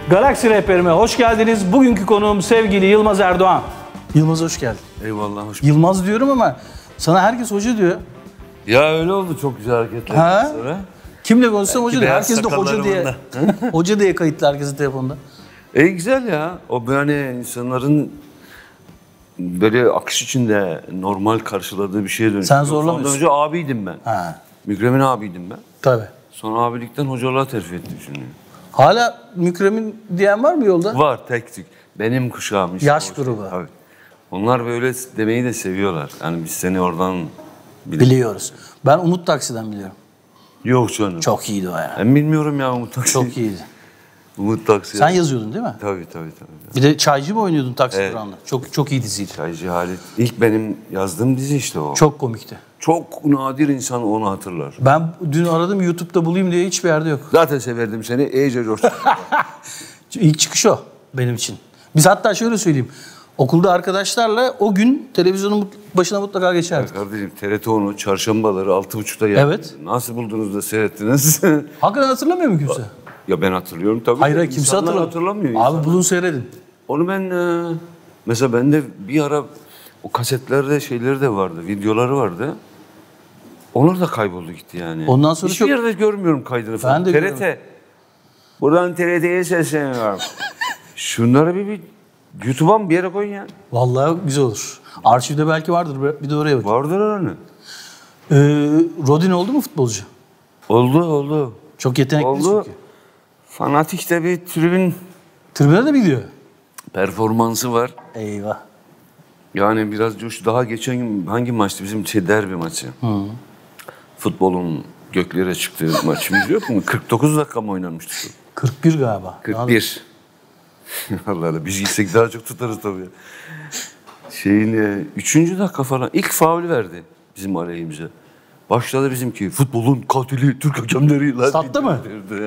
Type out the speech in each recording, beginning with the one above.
Galaksi Rehberime hoş geldiniz. Bugünkü konuğum sevgili Yılmaz Erdoğan. Yılmaz hoş geldin. Eyvallah, hoş bulduk. Yılmaz diyorum ama sana herkes hoca diyor. Ya öyle oldu, çok güzel hareketler sonra. Kimle konuşsam hoca diyor. beyaz Herkes de hoca diye. Hoca diye kayıtlı herkesin telefonda. Güzel ya. O böyle insanların böyle akış içinde normal karşıladığı bir şeye dönüştü. Sen zorlamıyorsun. Ondan önce abiydim ben. Ha. Mükremin abiydim ben. Tabii. Sonra abilikten hocalığa terfi ettim şimdi. Hala Mükremin diyen var mı yolda? Var, tek tük. Benim kuşağım işte. Yaş grubu. Tabii. Onlar böyle demeyi de seviyorlar. Yani biz seni oradan Biliyoruz. Ben Umut Taksi'den biliyorum. Yok canım. Çok iyiydi o ya. Ben bilmiyorum ya Umut Taksi. Çok iyiydi. Umut Taksi. Sen yazıyordun değil mi? Tabii. Bir de Çaycı mı oynuyordun Taksi Evet. durağında? Çok iyi diziydi. Çaycı Halit. İlk benim yazdığım dizi işte o. Çok komikti. Çok nadir insan onu hatırlar. Ben dün aradım YouTube'da bulayım diye hiçbir yerde yok. Zaten severdim seni. İyice coştum. İlk çıkış o benim için. Biz hatta şöyle söyleyeyim. Okulda arkadaşlarla o gün televizyonun başına mutlaka geçerdik. Kardeşim TRT onu çarşambaları 6.30'da yaptı. Evet. Nasıl buldunuz da seyrettiniz? Hakikaten hatırlamıyor mu kimse? Ya ben hatırlıyorum tabii. Hayır kimse İnsanlar hatırlamıyor. Abi bulun seyredin. Onu ben mesela bende bir ara o kasetlerde şeyleri de vardı. Videoları vardı. Onlar da kayboldu gitti yani. Ondan sonra hiçbir yerde görmüyorum kaydını falan. Ben de TRT. Buradan TRT'ye sesleniyorum. Şunları bir YouTube'a bir yere koyun ya. Vallahi güzel olur. Arşivde belki vardır. Bir de oraya bak. Vardır öyle. Rodin oldu mu futbolcu? Oldu. Çok yetenekli Oldu. çünkü. Fanatik de bir tribün Tribüne de mi gidiyor? performansı var. Eyvah. Yani biraz coş. Daha geçen gün hangi maçtı? Bizim derbi maçı. Futbolun göklere çıktığı maçımız yok mu? 49 dakika mı oynanmıştı? 41 galiba. 41. Allah Allah. Biz gitsek daha çok tutarız tabii. 3. dakika falan ilk faulü verdi bizim aleyhimize. Başladı bizimki. Futbolun katili Türk hakemleri. Sattı mı?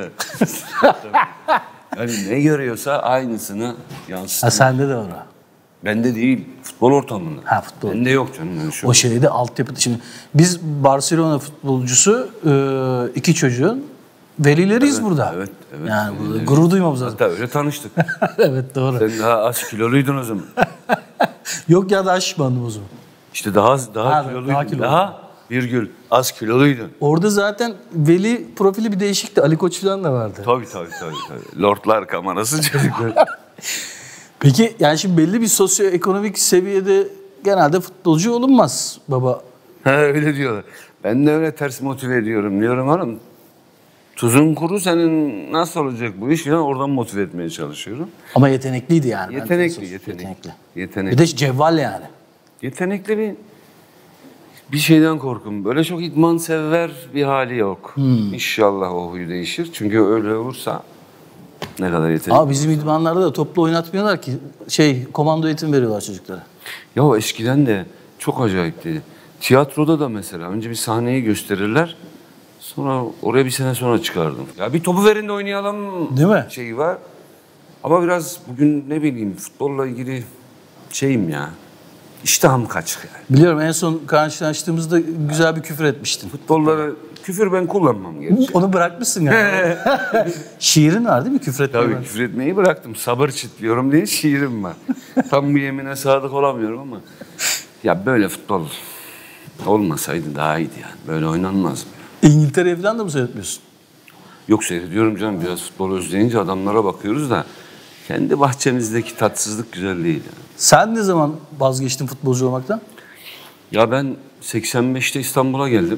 Yani ne görüyorsa aynısını yansıtıyor. Ha sende de var o. Bende değil. Futbol ortamında. Ha futbol. Bende yok canım. Yani şu O şeyde altyapı. Şimdi biz Barcelona futbolcusu iki çocuğun velileriyiz burada. Evet. Yani burada gurur duymamız lazım. Hatta öyle tanıştık. Evet doğru. Sen daha az kiloluydun o zaman. Yok ya daha şişmandım o zaman. İşte daha Ha, kiloluydun. daha kilolu. Virgül az kiloluydun. Orada zaten veli profili bir değişikti. Ali Koç falan da vardı. Tabii. Lordlar kamerası çocuklar. Peki yani şimdi belli bir sosyoekonomik seviyede genelde futbolcu olunmaz baba. Öyle diyorlar. Ben de öyle ters motive ediyorum. Diyorum hanım tuzun kuru senin nasıl olacak bu iş? Oradan motive etmeye çalışıyorum. Ama yetenekliydi yani. Yetenekli. Bir de cevval yani. Yetenekli bir şeyden korkum. Böyle çok idman sever bir hali yok. İnşallah o huyu değişir. Çünkü öyle olursa ne kadar yetenekli. Abi bizim idmanlarda da toplu oynatmıyorlar ki. Komando eğitim veriyorlar çocuklara. Ya eskiden de çok acayipti. Tiyatroda da mesela önce bir sahneyi gösterirler. Sonra oraya bir sene sonra çıkardım. Ya bir topu verin de oynayalım Değil mi? şeyi var. Ama biraz bugün ne bileyim futbolla ilgili şeyim ya. İştahım kaçık yani. Biliyorum en son karşılaştığımızda güzel bir küfür etmiştin. Futbollara küfür ben kullanmam gerçi. Onu bırakmışsın yani. Şiirin var değil mi küfür etmeyi? Tabii küfür etmeyi bıraktım. Sabır çitliyorum diye şiirim var. Tam bu yemine sadık olamıyorum ama. Ya böyle futbol olmasaydı daha iyiydi yani. Böyle oynanmaz mı? İngiltere falan da mı seyretmiyorsun? Yok seyrediyorum canım. Biraz futbol özleyince adamlara bakıyoruz da kendi bahçemizdeki tatsızlık güzel değil yani. Sen ne zaman vazgeçtin futbolcu olmaktan? Ya ben 85'te İstanbul'a geldim.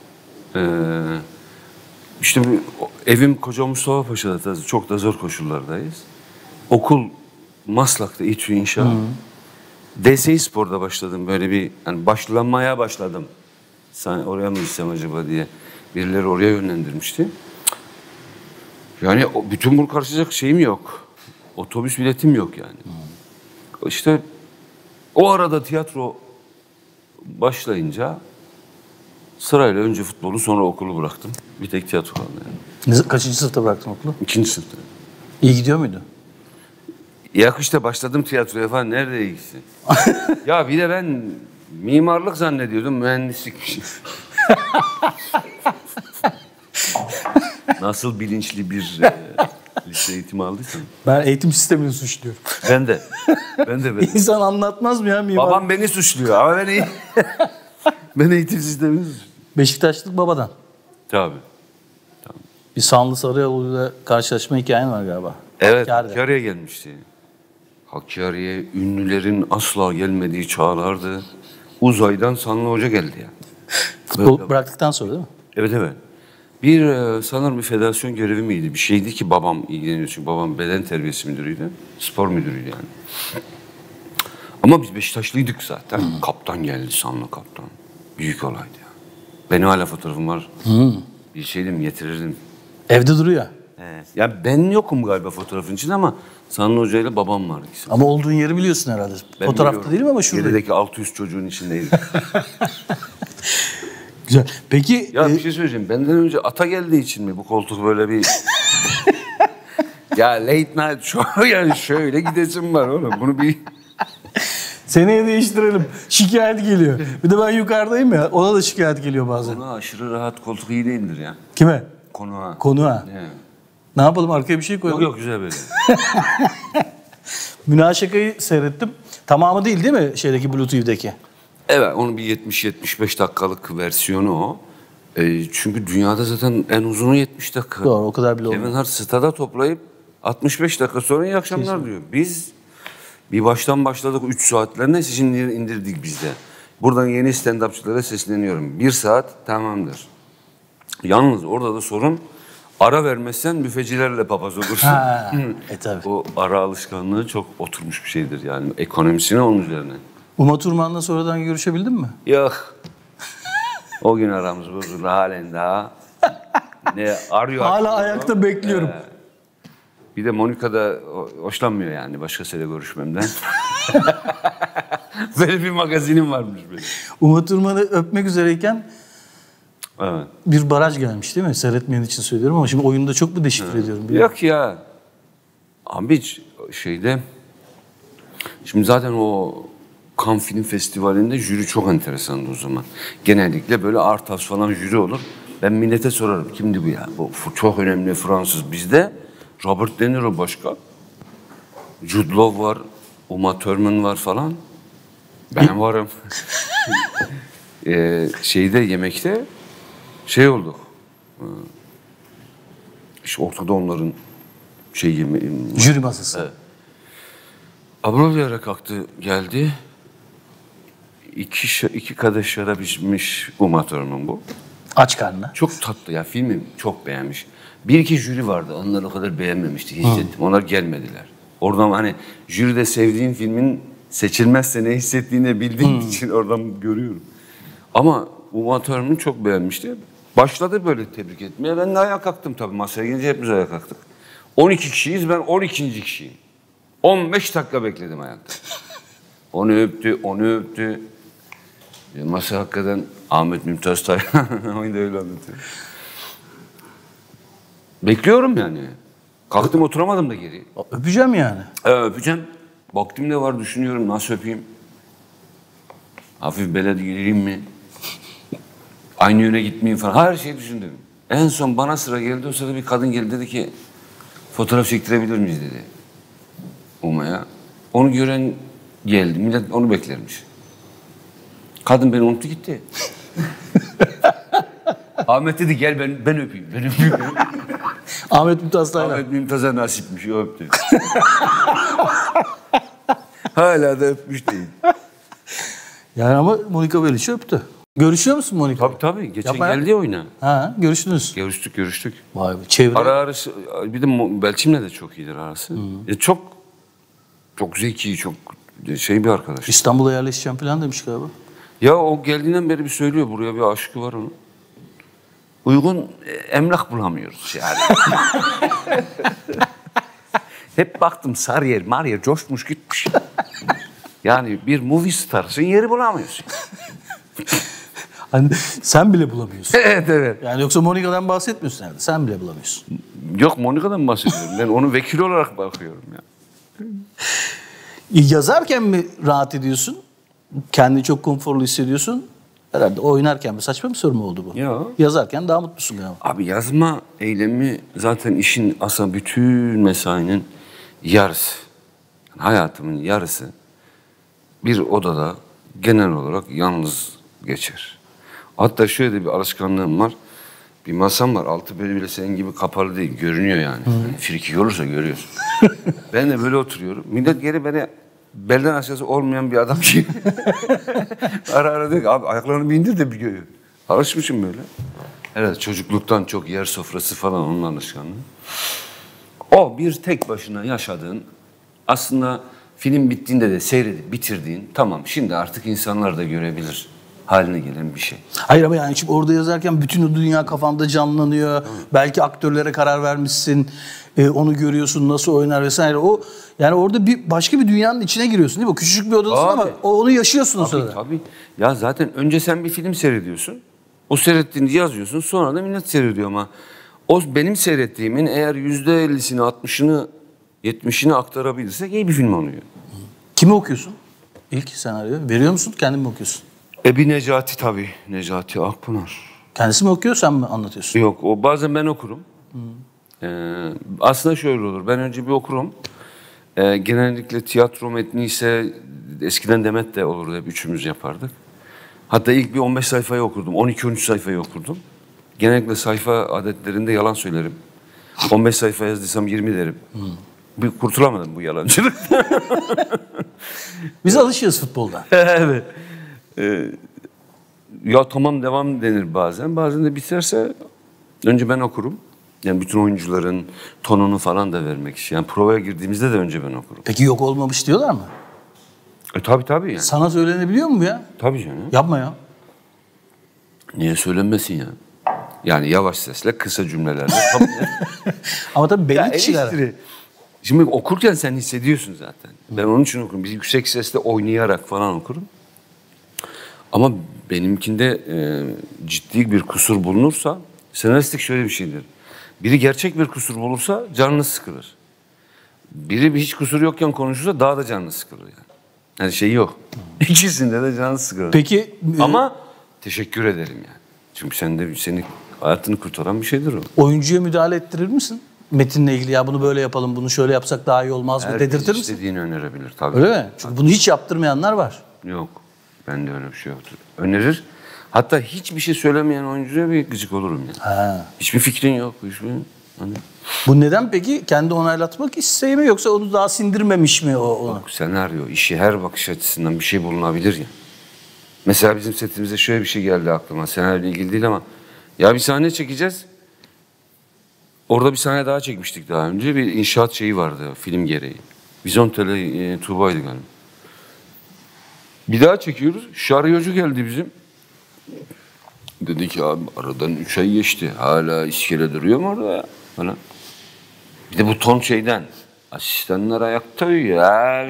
İşte evim Koca Mustafa Paşa'da tabii çok da zor koşullardayız. Okul Maslak'ta İTÜ İnşaat. DSİ Spor'da başladım böyle bir yani başlamaya başladım. Sen oraya mı gitsem acaba diye birileri oraya yönlendirmişti. Yani bütün bunu karşılayacak şeyim yok. Otobüs biletim yok yani. İşte o arada tiyatro başlayınca sırayla önce futbolu sonra okulu bıraktım. Bir tek tiyatro kaldı yani. Kaçıncı sınıfta bıraktın okulu? 2. sınıfta. İyi gidiyor muydu? Yakışta başladım tiyatroya falan. Nerede ilgisi? Ya bir de ben mimarlık zannediyordum. Mühendislik. Nasıl bilinçli bir Lise eğitimi aldıysam. Ben eğitim sistemini suçluyorum. Ben de. Ben de. İnsan anlatmaz mı ya mimar? Babam beni suçluyor ama ben eğitim sistemini suçluyorum. Beşiktaşlık babadan. Tabii. Bir Sanlı Sarıyolu'yla karşılaşma hikayen var galiba. Evet, Hakkari'de. Hakkari'ye gelmişti. Hakkari'ye ünlülerin asla gelmediği çağlardı. Uzaydan Sanlı Hoca geldi ya. Futbol bıraktıktan sonra değil mi? Evet evet. Sanırım bir federasyon görevi miydi? Bir şeydi ki babam ilgileniyor. Çünkü babam beden terbiyesi müdürüydü. Spor müdürüydü yani. Ama biz Beşiktaşlıydık zaten. Kaptan geldi, Sanlı kaptan. Büyük olaydı ya. Benim hala fotoğrafım var. Bir şeydim getirirdim. Evde duruyor. Evet. Ya ben yokum galiba fotoğrafın içinde ama Sanlı Hoca ile babam vardı. Ama olduğun yeri biliyorsun herhalde. Ben Fotoğrafta biliyorum. değilim ama şurada. Gerideki 600 çocuğun içindeydim. Güzel. Peki Ya bir şey söyleyeceğim. Benden önce ata geldiği için mi bu koltuk böyle bir... Ya late night show yani şöyle gidesim var oğlum. Bunu bir... seneye değiştirelim. Şikayet geliyor. Bir de ben yukarıdayım ya. Ona da şikayet geliyor bazen. Konuğa aşırı rahat koltuk iyi değildir ya. Kime? Konuğa. Konuğa. Evet. Ne yapalım, arkaya bir şey koyalım. Yok güzel böyle. Münaşakayı seyrettim. Tamamı değil mi şeydeki Bluetooth'deki? Evet onun bir 70-75 dakikalık versiyonu o. Çünkü dünyada zaten en uzunu 70 dakika. Doğru, o kadar bile olmuyor. Kevin Hart stada toplayıp 65 dakika sonra iyi akşamlar diyor. Biz bir baştan başladık 3 saatlerine, şimdi indirdik biz de. Buradan yeni stand-upçılara sesleniyorum. 1 saat tamamdır. Yalnız orada da sorun, ara vermezsen büfecilerle papaz olursun. Ha, tabii. O ara alışkanlığı çok oturmuş bir şeydir yani. Ekonomisine onun üzerine. Uma Thurman'la sonradan görüşebildin mi? Yok. O gün aramız bozuldu halen daha. Ne arıyor. Hala ayakta bekliyorum. Bir de Monika da hoşlanmıyor yani başkasıyla görüşmemden. Böyle bir magazinim varmış benim. Uma Thurman'ı öpmek üzereyken Evet. bir baraj gelmiş değil mi? Seyretmeyen için söylüyorum ama şimdi oyunda çok mu deşifre ediyorum? Yok ya. Abi şeyde... Şimdi zaten o Cannes Film Festivali'nde jüri çok enteresandı o zaman. Genellikle böyle Artas falan jüri olur. Ben millete sorarım kimdi bu ya? Bu çok önemli Fransız. Bizde Robert De Niro başka. Jude Law var. Uma Thurman var falan. Ben varım. Şeyde yemekte şey olduk. İşte ortada onların Jüri masası. Evet. Abrolyarak kalktı geldi. İki kadeh şarap içmiş Uma Thurman bu. Aç karnına. Çok tatlı ya, filmi çok beğenmiş. Bir iki jüri vardı, onlar o kadar beğenmemişti, hissettim. Onlar gelmediler. Oradan hani jüride sevdiğin filmin seçilmezse ne hissettiğini bildiğim için oradan görüyorum. Ama Uma Thurman çok beğenmişti. Başladı böyle tebrik etmeye. Ben de ayağa kalktım tabii, masaya gelince hepimiz ayağa kalktık. 12 kişiyiz, ben 12. kişiyim. 15 dakika bekledim ayakta. Onu öptü. Masa hakikaten Ahmet Mümtaz Taylan oyunu da öyle anlatıyor. Bekliyorum yani. Kalktım, oturamadım da geri. Öpeceğim yani. Öpeceğim. Vaktim de var, düşünüyorum nasıl öpeyim. Hafif beledi gireyim mi? Aynı yöne gitmeyeyim falan. Her şeyi düşündüm. En son bana sıra geldi. O sırada bir kadın geldi, dedi ki fotoğraf çektirebilir miyiz dedi. Uma'ya. Onu gören geldi. Millet onu beklermiş. Kadın beni unuttu gitti. Ahmet dedi gel ben öpeyim. Ben öpeyim. Ahmet Mümtaz Taylan. Ahmet Mümtaz'a nasipmiş, o öptü. Hala da öpmüş değil. Yani ama Monica Bellucci öptü. Görüşüyor musun Monica? Tabii. Geçen Yapma ya. geldi oyuna. Ha, görüştünüz. Görüştük. Vay be, çevre. Arası bir de Belçim'le de çok iyidir arası. Çok zeki, çok şey bir arkadaş. İstanbul'a yerleşeceğim falan demiş galiba. Ya o geldiğinden beri bir söylüyor, buraya bir aşkı var onun. Uygun emlak bulamıyoruz yani. Hep baktım Sarıyer coşmuş gitmiş. Yani bir movie starsın, yeri bulamıyorsun. Hani sen bile bulamıyorsun. Evet. Yani yoksa Monica'dan bahsetmiyorsun herhalde. Sen bile bulamıyorsun. Yok, Monica'dan bahsediyorum. Ben onun vekili olarak bakıyorum ya. Yazarken mi rahat ediyorsun? Kendini çok konforlu hissediyorsun? Herhalde oynarken bir saçma bir soru mu oldu bu? Yok. Yazarken daha mutlusun galiba. Abi yazma eylemi zaten işin aslında bütün mesainin yarısı. Yani hayatımın yarısı bir odada genel olarak yalnız geçer. Hatta şöyle bir alışkanlığım var. Bir masam var. Altı böyle bile senin gibi kapalı değil. Görünüyor yani. Yani frikik olursa görüyorsun. Ben de böyle oturuyorum. Millet geri beni belden aşağısı olmayan bir adam gibi. Ara ara diyor ki abi ayaklarını bir indir de bir görüyor. Alışmışım böyle. Evet çocukluktan çok yer sofrası falan onun alışkanlığı. O bir tek başına yaşadığın aslında film bittiğinde de seyredip bitirdiğin tamam şimdi artık insanlar da görebilir haline gelen bir şey. Hayır ama yani şimdi orada yazarken bütün o dünya kafanda canlanıyor. Belki aktörlere karar vermişsin. Onu görüyorsun nasıl oynar vesaire. O yani orada başka bir dünyanın içine giriyorsun değil mi? Küçücük bir odadasın Abi. ama onu yaşıyorsun o Tabii, sırada. tabii. Ya zaten önce sen bir film seyrediyorsun. O seyrettiğini yazıyorsun. Sonra da millet seyrediyor ama o benim seyrettiğimin eğer %50'sini, 60'ını, 70'ini aktarabilirsek iyi bir film oluyor. Kimi okuyorsun? İlk senaryo. Veriyor musun? Kendin mi okuyorsun? Ebi Necati tabii. Necati Akpınar. Kendisi mi okuyor sen mi anlatıyorsun? Yok o bazen ben okurum. Aslında şöyle olur. Ben önce bir okurum. Genellikle tiyatro metni ise eskiden Demet de olurdu. Hep üçümüz yapardık. Hatta ilk bir 15 sayfayı okurdum. 12-13 sayfayı okurdum. Genellikle sayfa adetlerinde yalan söylerim. 15 sayfa yazdıysam 20 derim. Bir kurtulamadım bu yalancılıktan. Biz alışıyoruz futbolda. Evet. Ya tamam devam denir bazen. Bazen de biterse önce ben okurum. Yani bütün oyuncuların tonunu falan da vermek için. Yani provaya girdiğimizde de önce ben okurum. Peki yok olmamış diyorlar mı? Tabii yani. Sana söylenebiliyor mu bu ya? Tabii canım. Yapma ya. Niye söylenmesin ya? Yani yavaş sesle, kısa cümlelerle. Tabii. Ama tabii belli Ya kişiler. eleştiri. Şimdi okurken sen hissediyorsun zaten. Ben onun için okurum. Biz yüksek sesle oynayarak falan okurum. Ama benimkinde ciddi bir kusur bulunursa, senaristlik şöyle bir şeydir. Biri gerçek bir kusur bulursa canınız sıkılır. Biri hiç kusur yokken konuşursa daha da canınız sıkılır yani. Yani şey yok. İkisinde de canınız sıkılır. Peki Ama teşekkür ederim yani. Çünkü senin hayatını kurtaran bir şeydir o. oyuncuya müdahale ettirir misin? Metinle ilgili ya bunu böyle yapalım, bunu şöyle yapsak daha iyi olmaz mı Herkes dedirtir misin? istediğini önerebilir tabii. Öyle mi? Çünkü bunu hiç yaptırmayanlar var. Yok. Bende öyle bir şey yoktur. Önerir. Hatta hiçbir şey söylemeyen oyuncuya bir gıcık olurum yani. Ha. Hiçbir fikrin yok. Hani Bu neden peki? Kendi onaylatmak isteği mi yoksa onu daha sindirmemiş mi onu? senaryo, işi her bakış açısından bir şey bulunabilir ya. Mesela bizim setimize şöyle bir şey geldi aklıma. Senaryo ile ilgili değil ama. Ya bir sahne çekeceğiz. Orada bir sahne daha çekmiştik daha önce. Bir inşaat şeyi vardı film gereği. Vizontele Tuğba'ydı galiba. Bir daha çekiyoruz. Şaryocu geldi bizim. Dedi ki abi aradan 3 ay geçti. Hala iskele duruyor mu orada ya? Falan. Bir de bu ton şeyden. Asistanlar ayakta uyuyor abi.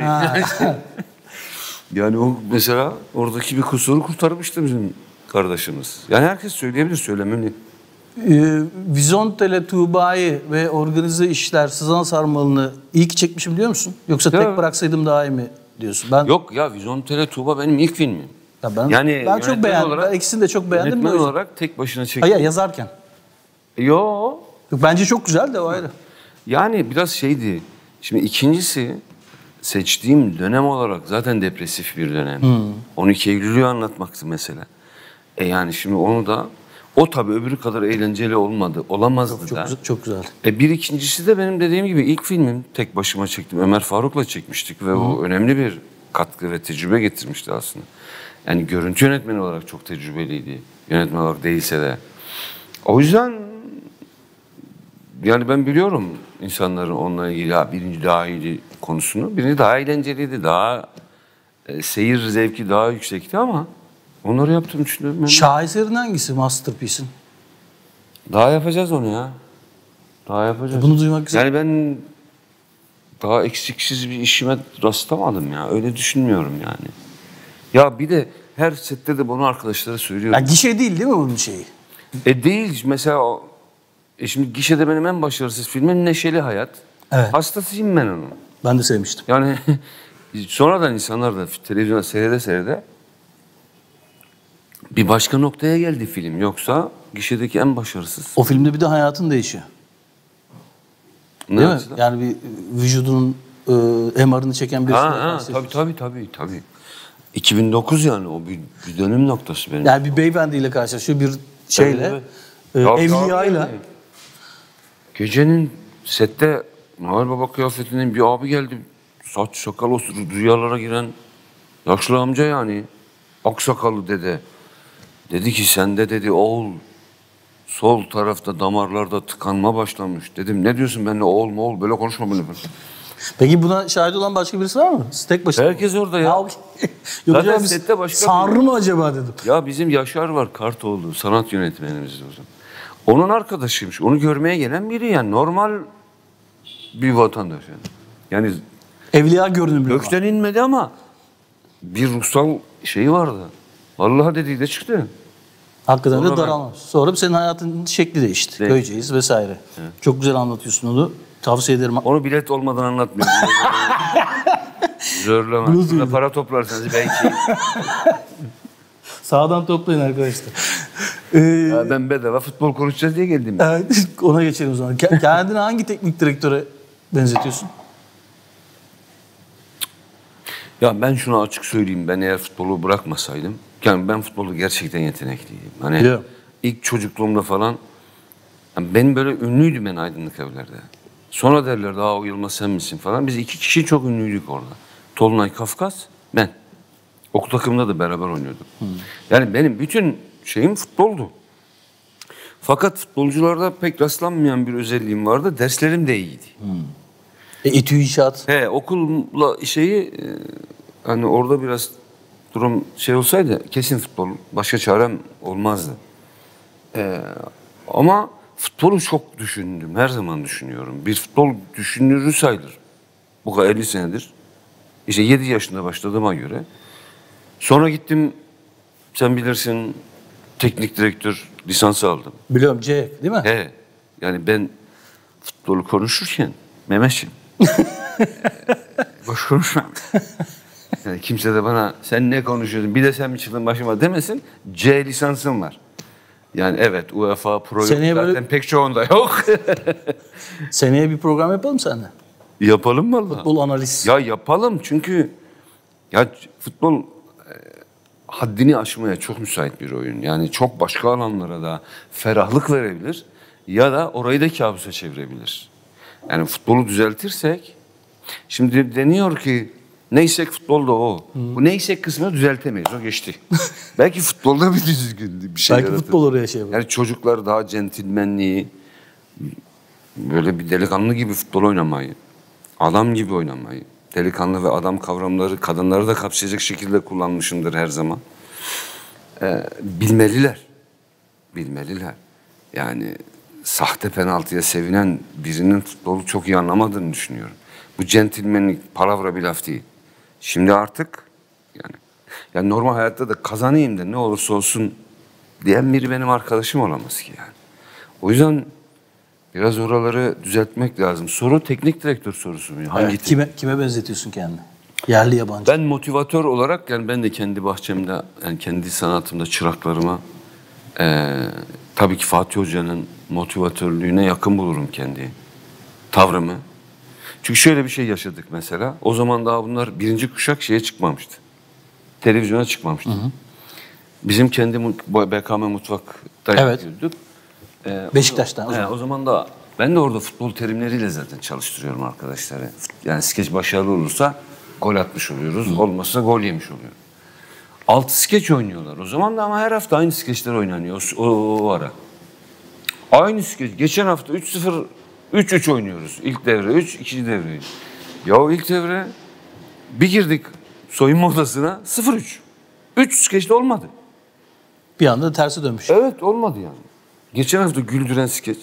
Yani o mesela oradaki bir kusuru kurtarmıştı bizim kardeşimiz. Yani herkes söyleyebilir, söylemeli. Vizontele Tuğba'yı ve organize işler Sızan Sarmalı'nı iyi ki çekmişim biliyor musun? Yoksa Ya. tek bıraksaydım daha iyi mi diyorsun? Ben, Yok ya Vizontele Tuğba benim ilk filmim. ya ben çok yönetmen beğendim. Ben ikisini de çok beğendim. Yönetmen de o yüzden. olarak tek başına çektim. Hayır yazarken. Yo. Yok, bence çok güzel de o ayrı. Yani biraz şeydi. Şimdi ikincisi seçtiğim dönem olarak zaten depresif bir dönem. 12 Eylül'ü anlatmaktı mesela. Yani şimdi onu da o tabii öbürü kadar eğlenceli olmadı. Olamazdı Çok da. güzel, çok güzel. Bir ikincisi de benim dediğim gibi ilk filmim tek başıma çektim. Ömer Faruk'la çekmiştik ve o önemli bir katkı ve tecrübe getirmişti aslında. Yani görüntü yönetmeni olarak çok tecrübeliydi. Yönetmen olarak değilse de. O yüzden yani ben biliyorum insanların onunla ilgili birinci daha iyiydi konusunu. Birinci daha eğlenceliydi, daha seyir zevki daha yüksekti ama onları yaptığımı düşünüyorum. Ben. Şaheser'in hangisi Masterpiece'in? Daha yapacağız onu ya. Daha yapacağız. Bunu duymak güzel. Yani ben daha eksiksiz bir işime rastlamadım ya. Öyle düşünmüyorum yani. Ya bir de her sette de bunu arkadaşlara söylüyorum. Ya gişe değil mi bunun şeyi? Değil mesela şimdi gişede benim en başarısız filmim Neşeli Hayat. Evet. Hastasıyım ben onun. Ben de sevmiştim. Yani sonradan insanlar da televizyonda seyrede bir başka noktaya geldi film. Yoksa gişedeki en başarısız. O filmde bir de hayatın değişiyor. Ne Değil mi? açıdan? Yani bir vücudunun MR'ını çeken birisi. Tabii. 2009 yani o bir dönüm noktası benim. Yani bir beyefendiyle karşılaşıyor bir şeyle. Evet. Evliyayla. Yani. Gecenin sette Noel Baba kıyafetinin bir abi geldi. Saç sakal osurdu. Rüyalara giren yaşlı amca yani. Aksakallı dede. Dedi ki sende dedi oğul sol tarafta damarlarda tıkanma başlamış. Dedim ne diyorsun benimle oğul böyle konuşma benimle. Peki buna şahit olan başka birisi var mı? Siz tek başına. Herkes orada ya. Yok Zaten hocam, sette başka Sarı mı acaba dedim. Ya bizim Yaşar var Kartoğlu sanat yönetmenimiz o zaman. Onun arkadaşıymış. Onu görmeye gelen biri yani normal bir vatandaş yani. Yani Evliya görünümlü. gökten inmedi ama bir ruhsal şeyi vardı. Vallahi dediği de çıktı. Hakikaten Sonra de daralmış. Sonra senin hayatın şekli değişti. Değişti. Köyceğiz vesaire. Evet. Çok güzel anlatıyorsun onu. Tavsiye ederim. Onu bilet olmadan anlatmıyorum. Zorlama. Burada para toplarsanız belki. Sağdan toplayın arkadaşlar. Ya ben bedava futbol konuşacağız diye geldim. Evet, ona geçelim o zaman. Kendini hangi teknik direktöre benzetiyorsun? Ya ben şunu açık söyleyeyim. Ben eğer futbolu bırakmasaydım. Yani ben futbolda gerçekten yetenekliydim. Hani Yeah. ilk çocukluğumda falan. Yani ben böyle ünlüydüm ben Aydınlık Evler'de. Sonra derlerdi o Yılmaz sen misin falan. Biz 2 kişi çok ünlüydük orada. Tolunay Kafkas, ben. Okul takımında da beraber oynuyorduk. Yani benim bütün şeyim futboldu. Fakat futbolcularda pek rastlanmayan bir özelliğim vardı. Derslerim de iyiydi. İTÜ İnşaat. Okulla hani orada biraz durum şey olsaydı kesin futbol başka çarem olmazdı. Ama futbolu çok düşündüm. Her zaman düşünüyorum. Bir futbol düşünürü sayılır. Bu kadar 50 senedir. İşte 7 yaşında başladığıma göre. Sonra gittim sen bilirsin teknik direktör lisansı aldım. Biliyorum C değil mi? Yani ben futbolu konuşurken Mehmetciğim boş konuşmam. Yani kimse de bana sen ne konuşuyorsun bir de sen mi çıktın başıma demesin. C lisansım var. Yani evet UEFA Pro Seneye zaten böyle- pek çoğunda yok. Seneye bir program yapalım seninle. Yapalım vallahi. Futbol analiz. Ya yapalım çünkü ya futbol haddini aşmaya çok müsait bir oyun. Yani çok başka alanlara da ferahlık verebilir ya da orayı da kabusa çevirebilir. Yani futbolu düzeltirsek şimdi deniyor ki neysek futbolda o. Bu neysek kısmını düzeltemeyiz. O geçti. Belki futbolda bir düzgün bir şey Belki yaratır. futbol oraya şey yapar. Yani çocuklar daha centilmenliği böyle bir delikanlı gibi futbol oynamayı, adam gibi oynamayı, delikanlı ve adam kavramları kadınları da kapsayacak şekilde kullanmışımdır her zaman. Bilmeliler. Bilmeliler. Yani sahte penaltıya sevinen birinin futbolu çok iyi anlamadığını düşünüyorum. Bu centilmenlik palavra bir laf değil. Şimdi artık yani normal hayatta da kazanayım da ne olursa olsun diyen biri benim arkadaşım olamaz ki yani. O yüzden biraz oraları düzeltmek lazım. Soru teknik direktör sorusu mu? Hangi Evet, kime benzetiyorsun kendini? Yerli yabancı. Ben motivatör olarak yani ben de kendi bahçemde yani kendi sanatımda çıraklarıma tabii ki Fatih Hoca'nın motivatörlüğüne yakın bulurum kendi tavrımı. Çünkü şöyle bir şey yaşadık mesela. O zaman daha bunlar birinci kuşak şeye çıkmamıştı. Televizyona çıkmamıştı. Bizim kendi BKM Mutfak'ta Evet. yapıyorduk. Beşiktaş'tan o zaman. O zaman da ben de orada futbol terimleriyle zaten çalıştırıyorum arkadaşları. Yani skeç başarılı olursa gol atmış oluyoruz. Olmazsa gol yemiş oluyoruz. 6 skeç oynuyorlar o zaman da ama her hafta aynı skeçler oynanıyor o ara. Aynı skeç. Geçen hafta 3-0, 3-3 oynuyoruz. İlk devre 3, ikinci devre 3. Ya ilk devre bir girdik soyunma odasına 0-3. 3 skeçte olmadı. Bir anda tersi dönmüş. Evet olmadı yani. Geçen hafta güldüren skeç.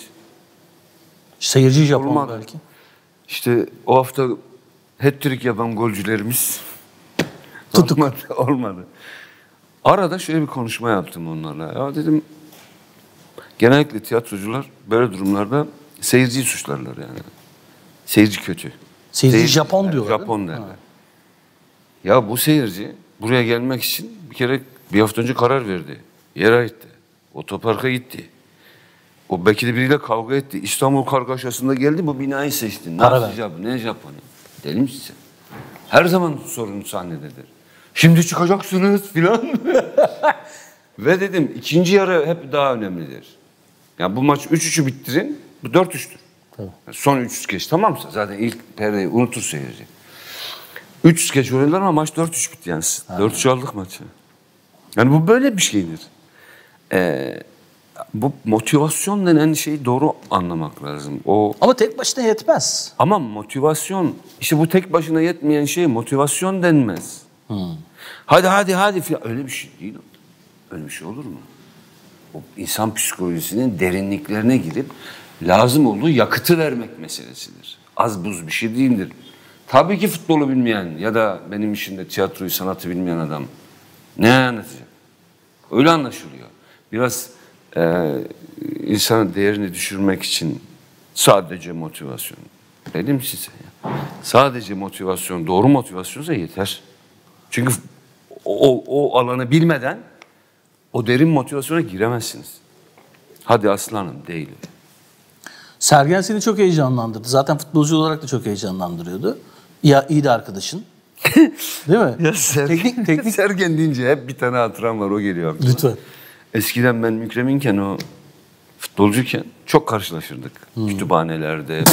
Seyirci Japon Olmadı. belki. İşte o hafta hat-trick yapan golcülerimiz Tutuk. olmadı. Arada şöyle bir konuşma yaptım onlarla. Ya dedim genellikle tiyatrocular böyle durumlarda seyirciyi suçlarlar yani. Seyirci kötü. Seyirci Japon diyorlar. Japon derler. Ya bu seyirci buraya gelmek için bir kere bir hafta önce karar verdi. Yere gitti. Otoparka gitti. O belki de biriyle kavga etti. İstanbul kargaşasında geldi, bu binayı seçti. Nasıl Japon, ne Japonya? Deli misin sen? Her zaman sorun sahnededir. Şimdi çıkacaksınız filan. Ve dedim ikinci yarı hep daha önemlidir. Yani bu maç 3-3'ü bitirin, bu 4-3'tür. Yani son 3 skeç tamamsa zaten ilk perdeyi unutur seyirci. 3 skeç oynadılar ama maç 4-3 bitti yani. 4-3 aldık maçı. Yani bu böyle bir şeydir. Bu motivasyon denen şeyi doğru anlamak lazım. Ama tek başına yetmez. Ama motivasyon, işte bu tek başına yetmeyen şey motivasyon denmez. Hadi filan. Öyle bir şey değil. Öyle bir şey olur mu? O insan psikolojisinin derinliklerine girip lazım olduğu yakıtı vermek meselesidir. Az buz bir şey değildir. Tabii ki futbolu bilmeyen ya da benim işimde tiyatroyu, sanatı bilmeyen adam ne anlatacak? Öyle anlaşılıyor. Biraz insanın değerini düşürmek için sadece motivasyon. Dedim size ya. Sadece motivasyon, doğru motivasyonsa yeter. Çünkü o alanı bilmeden o derin motivasyona giremezsiniz. Hadi aslanım değil. Sergen seni çok heyecanlandırdı. Zaten futbolcu olarak da çok heyecanlandırıyordu. Ya iyi de arkadaşın. Değil mi? Ya teknik Sergen deyince hep bir tane hatıram var, o geliyor aklıma. Lütfen. Eskiden ben Mükreminken, o futbolcuyken çok karşılaşırdık. Kütüphanelerde.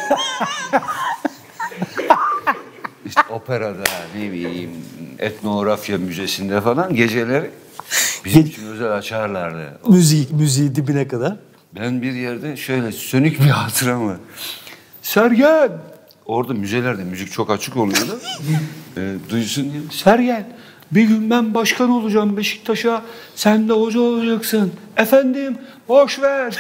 işte operada, ne bileyim, etnografya müzesinde falan geceleri bizim için özel açarlardı. Müziği dibine kadar. Ben bir yerde şöyle sönük bir hatıram var. Sergen! Orada müzelerde müzik çok açık oluyordu. Duysun diye. Sergen! Bir gün ben başkan olacağım Beşiktaş'a. Sen de hoca olacaksın. Efendim, boş ver.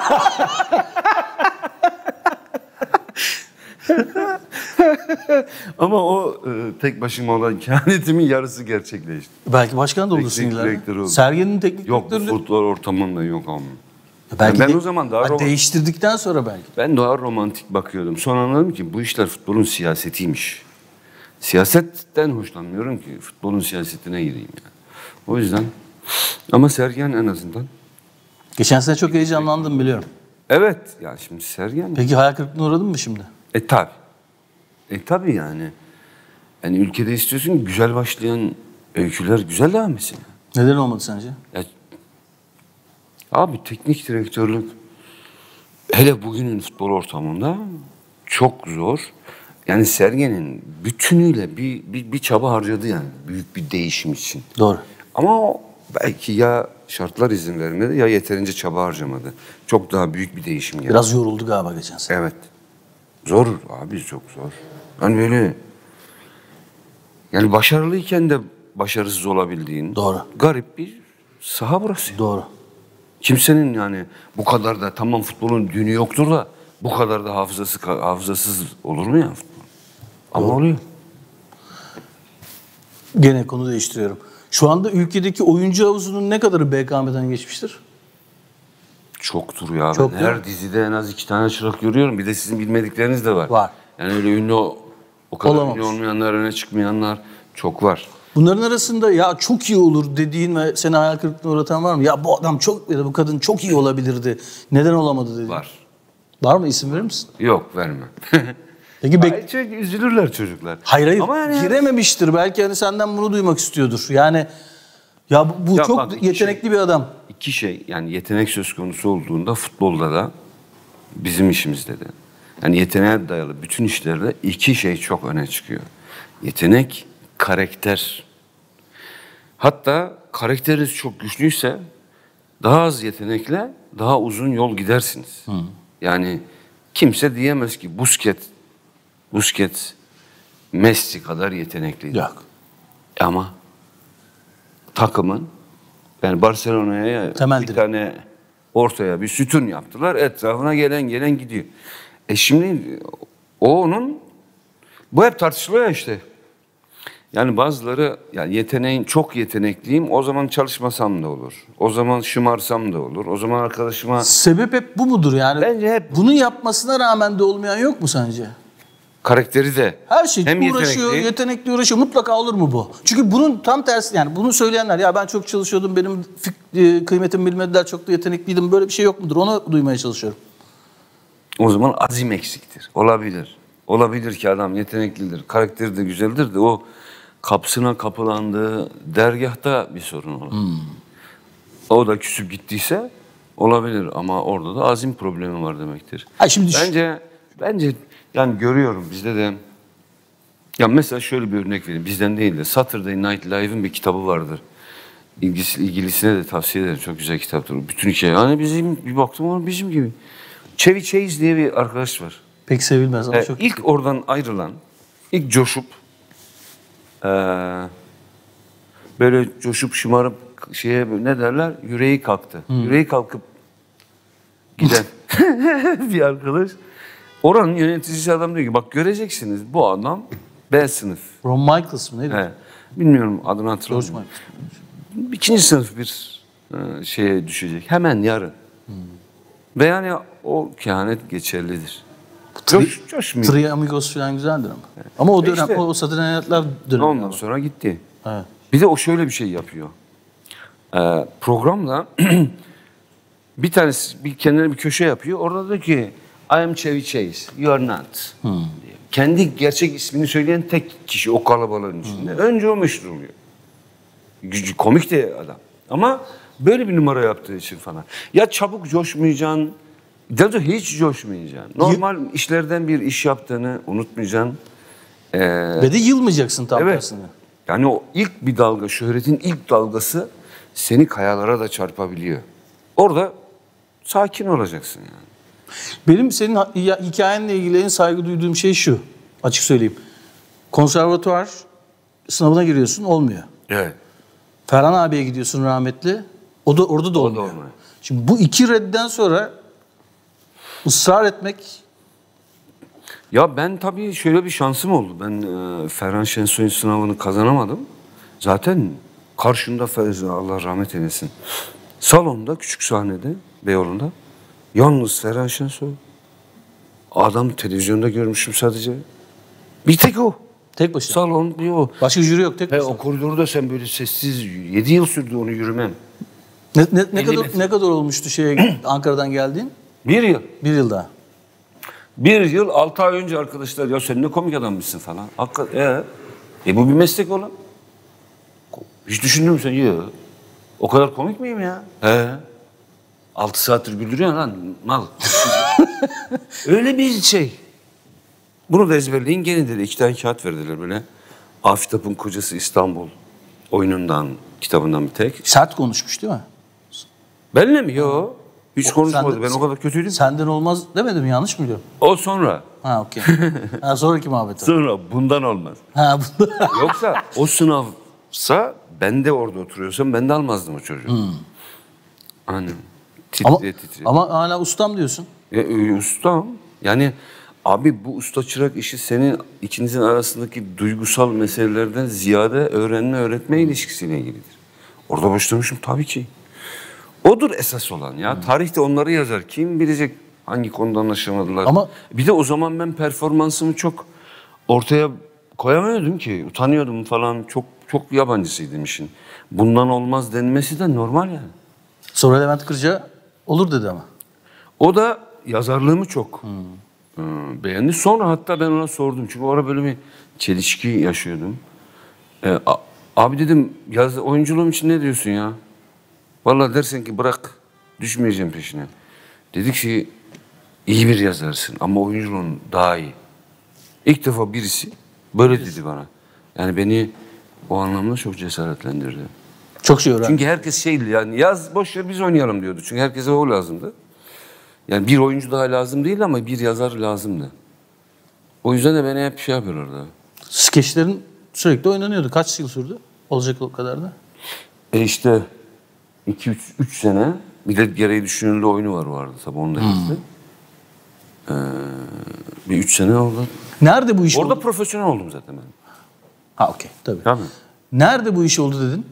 Ama o tek başıma olan kehanetimin yarısı gerçekleşti. Belki başkan da olursun ileride. Sergen'in teknik yok, direktörü... futbol ortamında yok ama. Belki ben o zaman daha değiştirdikten sonra belki. Ben daha romantik bakıyordum. Sonra anladım ki bu işler futbolun siyasetiymiş. Siyasetten hoşlanmıyorum ki futbolun siyasetine gireyim yani. O yüzden. Ama Sergen en azından. Geçen sene çok heyecanlandım biliyorum. Evet. Ya şimdi Sergen. Peki hayal kırıklığına uğradın mı şimdi? Tabii. Tabii yani. Yani ülkede istiyorsun ki güzel başlayan öyküler güzel devam etsin. Neden olmadı sence? Ya, abi teknik direktörlük hele bugünün futbol ortamında çok zor. Yani Sergen'in bütünüyle bir çaba harcadı yani büyük bir değişim için. Doğru. Ama o belki ya şartlar izin vermedi ya yeterince çaba harcamadı. Çok daha büyük bir değişim geldi. Biraz yoruldu galiba geçen sene. Evet. Zor abi, çok zor. Yani böyle yani başarılıyken de başarısız olabildiğin Doğru. garip bir saha burası. Doğru. Kimsenin yani bu kadar da tamam futbolun dünü yoktur da bu kadar da hafızasız olur mu ya futbol? Ama oluyor. Gene konu değiştiriyorum. Şu anda ülkedeki oyuncu havuzunun ne kadarı BKM'den geçmiştir? Çoktur ya. Çok, ben her dizide en az 2 tane çırak görüyorum. Bir de sizin bilmedikleriniz de var. Var. Yani öyle ünlü o kadar Olamamış. ünlü olmayanlar, öne çıkmayanlar çok var. Bunların arasında ya çok iyi olur dediğin ve seni hayal kırıklığına uğratan var mı? Ya bu adam çok ya da bu kadın çok iyi olabilirdi. Neden olamadı dediğin? Var. Var mı, isim verir misin? Yok, vermem. Peki Çok üzülürler çocuklar. Hayır. Ama yani Girememiştir. Belki hani senden bunu duymak istiyordur. Yani ya bu Ya çok bak, yetenekli bir adam. İki şey, yani yetenek söz konusu olduğunda futbolda da bizim işimizde de. Yani yeteneğe dayalı bütün işlerde iki şey çok öne çıkıyor. Yetenek, karakter. Hatta karakteriniz çok güçlüyse daha az yetenekle daha uzun yol gidersiniz. Yani kimse diyemez ki Busquets Messi kadar yetenekliydi. Yok. Ama takımın, yani Barcelona'ya bir tane ortaya bir sütun yaptılar. Etrafına gelen gidiyor. Şimdi bu hep tartışılıyor ya işte. Yani bazıları yani çok yetenekliyim, o zaman çalışmasam da olur. O zaman şımarsam da olur. O zaman arkadaşıma... Sebep hep bu mudur yani? Bence hep... Bunu yapmasına rağmen de olmayan yok mu sence? karakteri de Her şey hem uğraşıyor, yetenekli uğraşıyor. Mutlaka olur mu bu? Çünkü bunun tam tersi, yani bunu söyleyenler, ya ben çok çalışıyordum, benim kıymetimi bilmediler, çok da yetenekliydim, böyle bir şey yok mudur? Onu duymaya çalışıyorum. O zaman azim eksiktir. Olabilir. Olabilir ki adam yeteneklidir, karakteri de güzeldir de o kapsına kapılandığı dergahta bir sorun olur. O da küsüp gittiyse olabilir ama orada da azim problemi var demektir. Ha şimdi Bence yani görüyorum bizde de. Ya mesela şöyle bir örnek vereyim. Bizden değil de Saturday Night Live'ın bir kitabı vardır. İlgilisine de tavsiye ederim. Çok güzel kitaptır. Bütün hikaye. Yani bizim bir baktım ona bizim gibi. Chevy Chase diye bir arkadaş var. pek sevilmez ama çok... İlk oradan ayrılan, ilk coşup böyle coşup şımarıp şeye ne derler? Yüreği kalktı. Yüreği kalkıp giden bir arkadaş. Oranın yöneticisi adam diyor ki bak göreceksiniz bu adam B sınıf. Ron Michaels mı neydi? He. Bilmiyorum adını George hatırlamıyorum. Michaels. İkinci sınıf bir şeye düşecek. Hemen yarın. Ve yani o kehanet geçerlidir. Coşmuyor. Three Amigos falan güzeldir ama. Ama o dönem, İşte, o Saturday Night Live dönemi. ondan sonra gitti. Evet. Bir de o şöyle bir şey yapıyor. Programda bir tanesi kendine bir köşe yapıyor. Orada diyor ki I am Chevy Chase, you are not. Diyor. Kendi gerçek ismini söyleyen tek kişi o kalabalığın içinde. Önce o meşhur oluyor. Komik de adam. Ama böyle bir numara yaptığı için falan. Ya çabuk coşmayacaksın, ya da hiç coşmayacaksın. Normal işlerden bir iş yaptığını unutmayacaksın. Ve de yılmayacaksın tam Evet. tersine. Yani o ilk bir dalga, şöhretin ilk dalgası seni kayalara da çarpabiliyor. Orada sakin olacaksın yani. Benim senin hikayenle ilgili en saygı duyduğum şey şu. Açık söyleyeyim. Konservatuvar sınavına giriyorsun, olmuyor. Evet. Ferhan abiye gidiyorsun rahmetli. O da orada da olmuyor. olmuyor. Şimdi bu iki redden sonra ısrar etmek... Ya ben tabii şöyle bir şansım oldu. Ben Ferhan Şensoy'un sınavını kazanamadım. Zaten karşımda Allah rahmet eylesin. Salonda, küçük sahnede, Beyoğlu'nda. Yalnız Ferhan Şensoy. Adam televizyonda görmüşüm sadece. Bir tek o. Tek başına. Salon bir o. Başka jüri yok, tek başına. O koridorda sen böyle sessiz 7 yıl sürdü onu yürümem. Ne kadar olmuştu Ankara'dan geldiğin? 1 yıl. 1 yıl daha. 1 yıl 6 ay önce arkadaşlar ya sen ne komik adammışsın falan. Hakikaten bu bir meslek olan. Hiç düşündün mü sen? Yok. O kadar komik miyim ya? 6 saattir güldürüyorsun lan mal. Öyle bir şey. Bunu da ezberleyin gelin dedi. 2 tane kağıt verdiler böyle. Afitap'ın Kocası İstanbul oyunundan, kitabından bir tek. Sert konuşmuş değil mi? Benimle mi? Yok. Hiç konuşmadı. Ben o kadar kötüydüm. Senden olmaz demedim, yanlış mı biliyorum? O sonra. Ha okey. Sonraki muhabbet o. Sonra bundan olmaz. Ha, Yoksa o sınavsa ben de orada oturuyorsam ben de almazdım o çocuğu. Aynen. Titriye. ama hala ustam diyorsun. Ustam. Yani abi bu usta çırak işi senin ikinizin arasındaki duygusal meselelerden ziyade öğrenme öğretme ilişkisiyle ilgilidir. Orada başlamışım tabii ki. Odur esas olan ya. Tarihte onları yazar. Kim bilecek hangi konuda anlaşamadılar. Ama bir de o zaman ben performansımı çok ortaya koyamıyordum ki. Utanıyordum falan. Çok yabancısıydım işin. Bundan olmaz denmesi de normal yani. Sonra Levent Kırca olur dedi ama. O da yazarlığımı çok beğendi. Sonra hatta ben ona sordum. Çünkü o ara böyle bir çelişki yaşıyordum. Abi dedim oyunculuğum için ne diyorsun ya? Vallahi dersen ki bırak düşmeyeceğim peşine. Dedi ki iyi bir yazarsın ama oyunculuğun daha iyi. İlk defa birisi böyle dedi bana. Yani beni o anlamda çok cesaretlendirdi. Çok şey öğrendim. Çünkü herkes şeydi yani yaz boş ver biz oynayalım diyordu. Çünkü herkese o lazımdı. Yani bir oyuncu daha lazım değil ama bir yazar lazımdı. O yüzden de beni hep şey yapıyorlardı. Skeçlerin sürekli oynanıyordu. Kaç yıl sürdü? Olacak o kadar da. İşte 2-3 sene bir de gereği düşünülü oyunu vardı tabii onu da yazdı. Bir 3 sene oldu. Nerede bu iş Orada oldu? profesyonel oldum zaten ben. Ha okey tabii. Tabii. Nerede bu iş oldu dedin?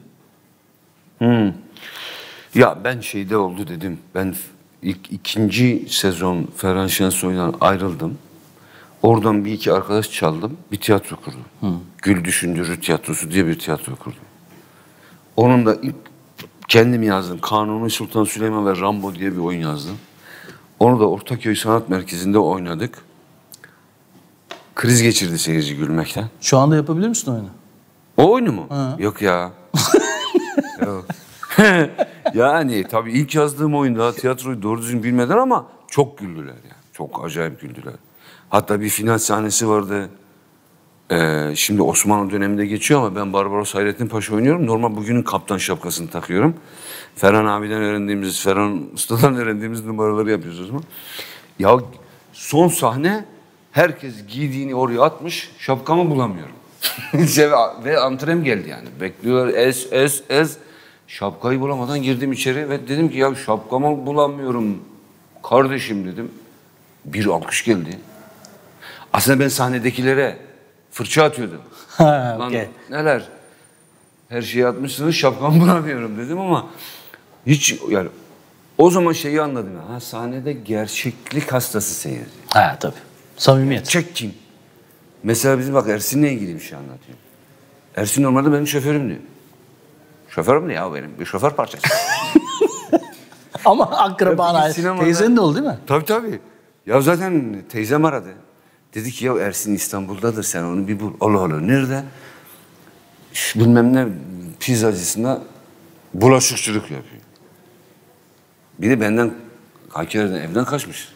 Ya ben şeyde oldu dedim. Ben ikinci sezon Ferhan Şensoy'dan ayrıldım. Oradan bir iki arkadaş çaldım. Bir tiyatro kurdum. Gül Düşündürür Tiyatrosu diye bir tiyatro kurdum. Onun da ilk kendim yazdım. Kanuni Sultan Süleyman ve Rambo diye bir oyun yazdım. Onu da Ortaköy Sanat Merkezi'nde oynadık. Kriz geçirdi seyirci gülmekten. Şu anda yapabilir misin oyunu? O oyunu mu? Ha. Yok ya. Yok. Yani tabii ilk yazdığım oyun daha tiyatroyu doğru düzgün bilmeden ama çok güldüler yani. Çok acayip güldüler. Hatta bir final sahnesi vardı. Şimdi Osmanlı döneminde geçiyor ama ben Barbaros Hayrettin Paşa oynuyorum. Normal bugünün kaptan şapkasını takıyorum. Ferhan abiden öğrendiğimiz, Ferhan Usta'dan öğrendiğimiz numaraları yapıyoruz o zaman. Ya son sahne herkes giydiğini oraya atmış, şapkamı bulamıyorum. Ve antrem geldi yani. Bekliyorlar ez. Şapkayı bulamadan girdim içeri ve dedim ki ya şapkamı bulamıyorum kardeşim dedim. Bir alkış geldi. Aslında ben sahnedekilere fırça atıyordum. Lan Okay. neler? Her şeyi atmışsınız şapkamı bulamıyorum dedim ama hiç yani o zaman şeyi anladım. Ha, sahnede gerçeklik hastası seyirci. Ha tabii. Samimiyet. Çekkin. Mesela bizim bak Ersin'le ilgili bir şey anlatıyor. Ersin normalde benim şoförüm diyor. Şoförüm ne ya benim? Bir şoför parçası. Ama akrabana. Teyzenin de oldu değil mi? Tabii. Ya zaten teyzem aradı. Dedi ki ya Ersin İstanbul'dadır sen onu bir bul. Allah nerede? Bilmem ne pizzacısında bulaşıkçılık yapıyor. Bir de benden Hakkari'den evden kaçmış.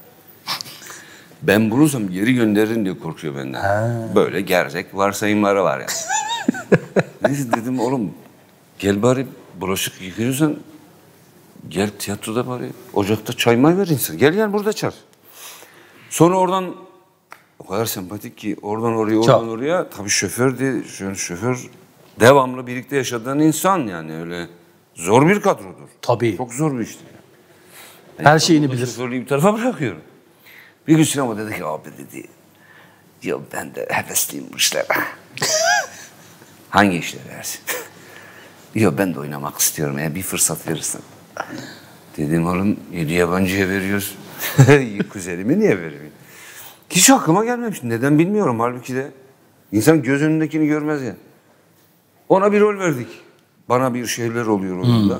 Ben bulursam geri gönderirim diye korkuyor benden. Böyle gerzek varsayımları var yani. Neyse dedim oğlum gel bari bulaşık yıkıyorsan gel tiyatroda bari ocakta çay may ver insan. Gel yani burada çal. Sonra oradan o kadar sempatik ki oradan oraya tabii şoför diye şoför devamlı birlikte yaşadığın insan yani öyle zor bir kadrodur. Tabii. Çok zor bir iştir. Yani her şeyini bilir. Şoförlüğü bir tarafa bırakıyorum. Bir gün sinema dedi ki abi dedi ya ben de hevesliyim bu işlere. Hangi işleri versin? Ya ben de oynamak istiyorum ya bir fırsat verirsin. Dedim oğlum 7 yabancıya veriyoruz. Kuzenime niye vereyim? Hiç aklıma gelmemiş. Neden bilmiyorum halbuki de. İnsan göz önündekini görmez ya. Ona bir rol verdik. Bana bir şeyler oluyor oyunda.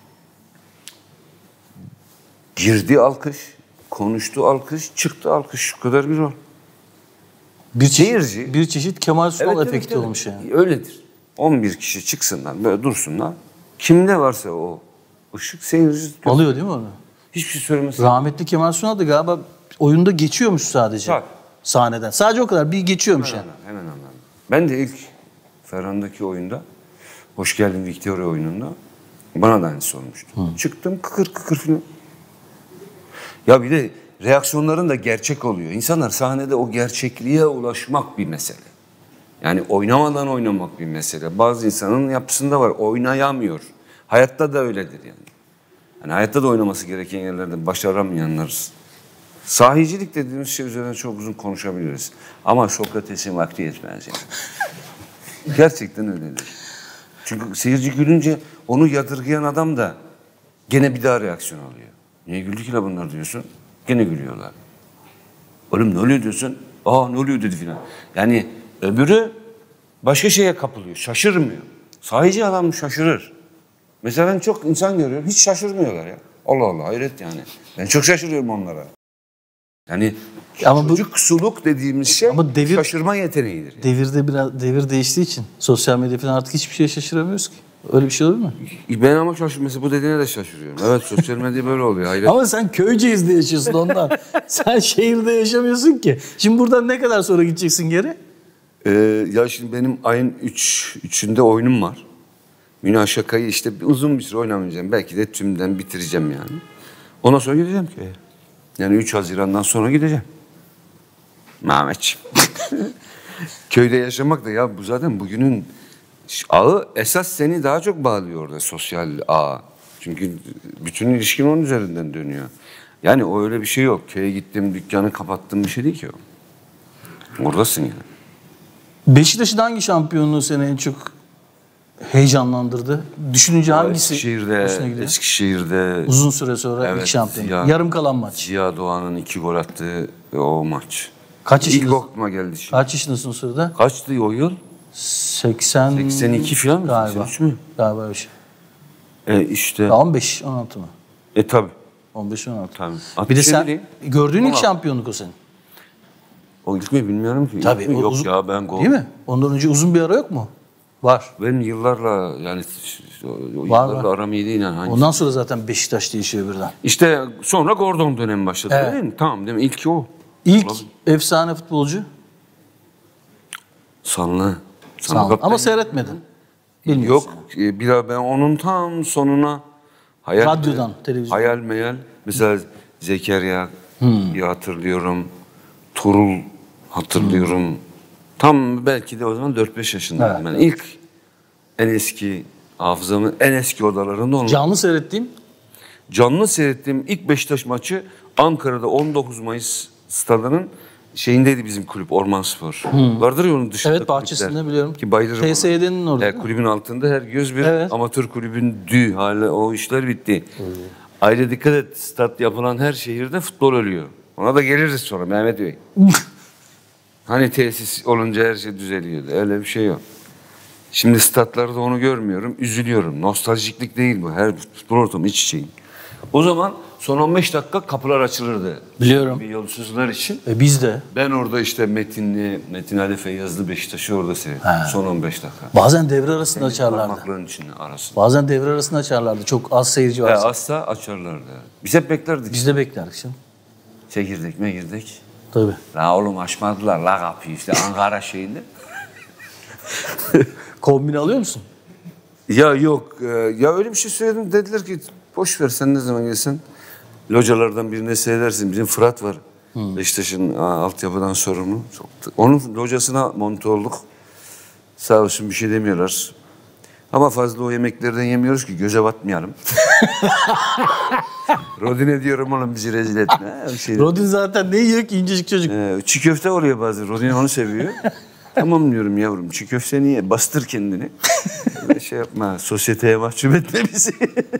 Girdi alkış, konuştu alkış, çıktı alkış. Şu kadar bir rol. Bir çeşit Kemal Sunal efekti olmuş yani. Öyledir. 11 kişi çıksınlar, böyle dursunlar. Kimde varsa o ışık seyirci alıyor değil mi onu? Hiçbir şey söylemesin. Rahmetli Kemal Sunal da galiba oyunda geçiyormuş sadece. Tabii. Sahneden. Sadece o kadar bir geçiyormuş yani. Hemen anladım. Ben de ilk Ferhan'daki oyunda, Hoş Geldin Victoria oyununda bana da aynısı olmuştu. Çıktım kıkır filan. Ya bir de reaksiyonların da gerçek oluyor. İnsanlar sahnede o gerçekliğe ulaşmak bir mesele. Yani oynamadan oynamak bir mesele. Bazı insanın yapısında var, oynayamıyor. Hayatta da öyledir yani. Yani hayatta da oynaması gereken yerlerde başaramayanlarız. Sahicilik dediğimiz şey üzerine çok uzun konuşabiliriz. Ama Sokrates'in vakti yetmez yani. Gerçekten öyledir. Çünkü seyirci gülünce onu yadırgayan adam da gene bir daha reaksiyon alıyor. Niye güldü ki la bunlar diyorsun? Gene gülüyorlar. Oğlum ne oluyor diyorsun? Aa ne oluyor dedi filan. Yani öbürü başka şeye kapılıyor, şaşırmıyor. Sahici adam şaşırır. Mesela ben çok insan görüyorum, hiç şaşırmıyorlar ya. Allah Allah hayret yani. Ben çok şaşırıyorum onlara. Yani ama çocuk suluk dediğimiz şey ama şaşırma yeteneğidir. Yani. Devir değiştiği için sosyal medya falan artık hiçbir şeye şaşıramıyoruz ki. Öyle bir şey olur mu? Ben ama mesela bu dediğine de şaşırıyorum. Evet sosyal medya böyle oluyor. Hayret. Ama sen Köyceğiz'de yaşıyorsun ondan. Sen şehirde yaşamıyorsun ki. Şimdi buradan ne kadar sonra gideceksin geri? Ya şimdi benim ayın 3'ünde oyunum var. Münakaşa'yı işte uzun bir süre oynamayacağım. Belki de tümden bitireceğim yani. Ondan sonra gideceğim köye. Yani 3 Haziran'dan sonra gideceğim. Mehmetciğim. Köyde yaşamak da ya bu zaten bugünün ağı esas seni daha çok bağlıyor orada sosyal ağ. Çünkü bütün ilişkin onun üzerinden dönüyor. Yani o öyle bir şey yok. Köye gittim, dükkanı kapattım bir şey değil ki o. Oradasın yani. Beşiktaş'ın hangi şampiyonluğu seni en çok heyecanlandırdı? Düşününce hangisi? Eskişehir'de. Uzun süre sonra ilk şampiyon. Yarım kalan maç. Ziya Doğan'ın 2 gol attığı o maç. Kaç İlk yaşındasın? aklıma geldi şimdi. Kaç yaşındasın o sırada? Kaçtı o yıl? 82 falan mı? Galiba. 83 mü? Galiba bir şey. İşte. Ya 15, 16 mı? Tabii. 15, 16. Tabii. Bir de sen 67'liyim. gördüğün ilk 16. şampiyonluk o senin. O ilk mi bilmiyorum ki. İlk Tabii. mi? o Yok uzun- ya ben gol. Değil mi? Ondan önce uzun bir ara yok mu? Var. Benim yıllarla yani o Var, yıllarla var. aram iyi değil yani. Hangisi? Ondan sonra zaten Beşiktaş değişiyor birden. İşte sonra Gordon dönemi başladı Evet. değil mi? Tamam değil mi? İlki o. İlk Olabilir. efsane futbolcu Sanlı. sağ ol. kaptan. Ama seyretmedin. Bilmiyorsun. Yok bir daha ben onun tam sonuna hayal Radyodan, televizyon. hayal meyal mesela Zekeriya hatırlıyorum. Turul hatırlıyorum. Tam belki de o zaman 4-5 yaşındaydım. Evet. Ben ilk en eski hafızamın en eski odalarında onu. Canlı seyrettiğim Canlı seyrettiğim ilk Beşiktaş maçı Ankara'da 19 Mayıs stadının şeyindeydi bizim kulüp Ormanspor. Vardır ya onun dışında evet bahçesinde kulüpler. biliyorum. Ki bayılırım ona. TSE'nin orada. Evet, kulübün altında her göz bir Evet. amatör kulübün dü hala o işler bitti. Ayrıca dikkat et stat yapılan her şehirde futbol ölüyor. Ona da geliriz sonra Mehmet Bey. Hani tesis olunca her şey düzeliyordu. Öyle bir şey yok. Şimdi statlarda onu görmüyorum. Üzülüyorum. Nostaljiklik değil bu. Her futbol ortamı iç içeyim. O zaman son 15 dakika kapılar açılırdı. Biliyorum. Bir yolsuzlar için. Biz de. Ben orada işte Metin Ali Feyyazlı Beşiktaş'ı orada seyrettim. Son 15 dakika. Bazen devre arasında açarlardı. Parmakların içinde arasında. Bazen devre arasında açarlardı. Çok az seyirci varsa. Asla açarlardı. Biz hep beklerdik. Biz de beklerdik şimdi. Çekirdek mekirdek. Tabii. La oğlum açmadılar la kapıyı işte Ankara şeyinde. Kombin alıyor musun? Ya yok. Ya öyle bir şey söyledim. Dediler ki boş ver sen ne zaman gelsen. Localardan birine seyredersin. Bizim Fırat var. Beşiktaş'ın altyapıdan sorumlu. Onun locasına monte olduk. Sağ olsun bir şey demiyorlar. Ama fazla o yemeklerden yemiyoruz ki göze batmayalım. Rodin'e diyorum oğlum bizi rezil etme. Bir şey Rodin zaten ne yiyor ki incecik çocuk. çiğ köfte oluyor bazen. Rodin onu seviyor. Tamam diyorum yavrum çiğ köfte niye? Bastır kendini. Öyle şey yapma. Sosyeteye mahcup etme bizi.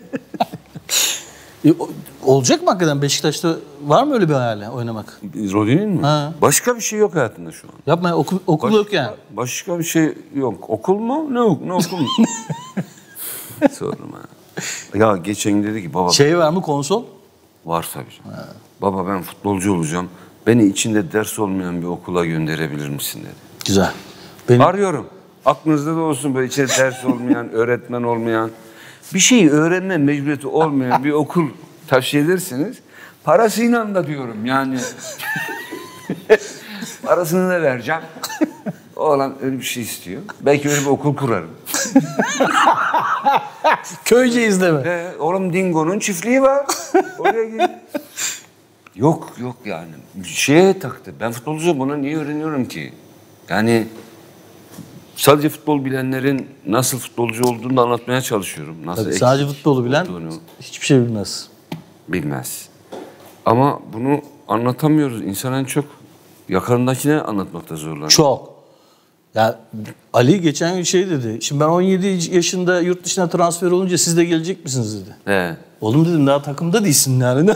Olacak mı hakikaten Beşiktaş'ta var mı öyle bir hayali oynamak? Rodin'in mi? Ha. Başka bir şey yok hayatında şu an. Yapma ya, okul yok yani. Başka bir şey yok. Okul mu? Ne okul mu? Sorma. Ya geçen dedi ki baba Şey var mı konsol? var tabii. Baba ben futbolcu olacağım. Beni içinde ders olmayan bir okula gönderebilir misin dedi. Güzel. Benim Arıyorum. Aklınızda da olsun böyle içinde ders olmayan, öğretmen olmayan, bir şeyi öğrenme mecburiyeti olmayan bir okul tavsiye ederseniz parasıyla da diyorum yani. Parasını da vereceğim. Oğlan öyle bir şey istiyor. Belki öyle bir okul kurarım. Köyceğiz deme. Oğlum Dingo'nun çiftliği var. Oraya git. Yok yani. Şeye taktı. Ben futbolcu bunu niye öğreniyorum ki? Yani sadece futbol bilenlerin nasıl futbolcu olduğunu da anlatmaya çalışıyorum. Nasıl Tabii, sadece futbolu bilen olduğunu hiçbir şey bilmez. bilmez. Ama bunu anlatamıyoruz. İnsan en çok yakınındakine anlatmakta zorlanıyor. Çok. Ya Ali geçen gün şey dedi. Şimdi ben 17 yaşında yurt dışına transfer olunca siz de gelecek misiniz dedi. He. Oğlum dedim daha takımda değilsin yani.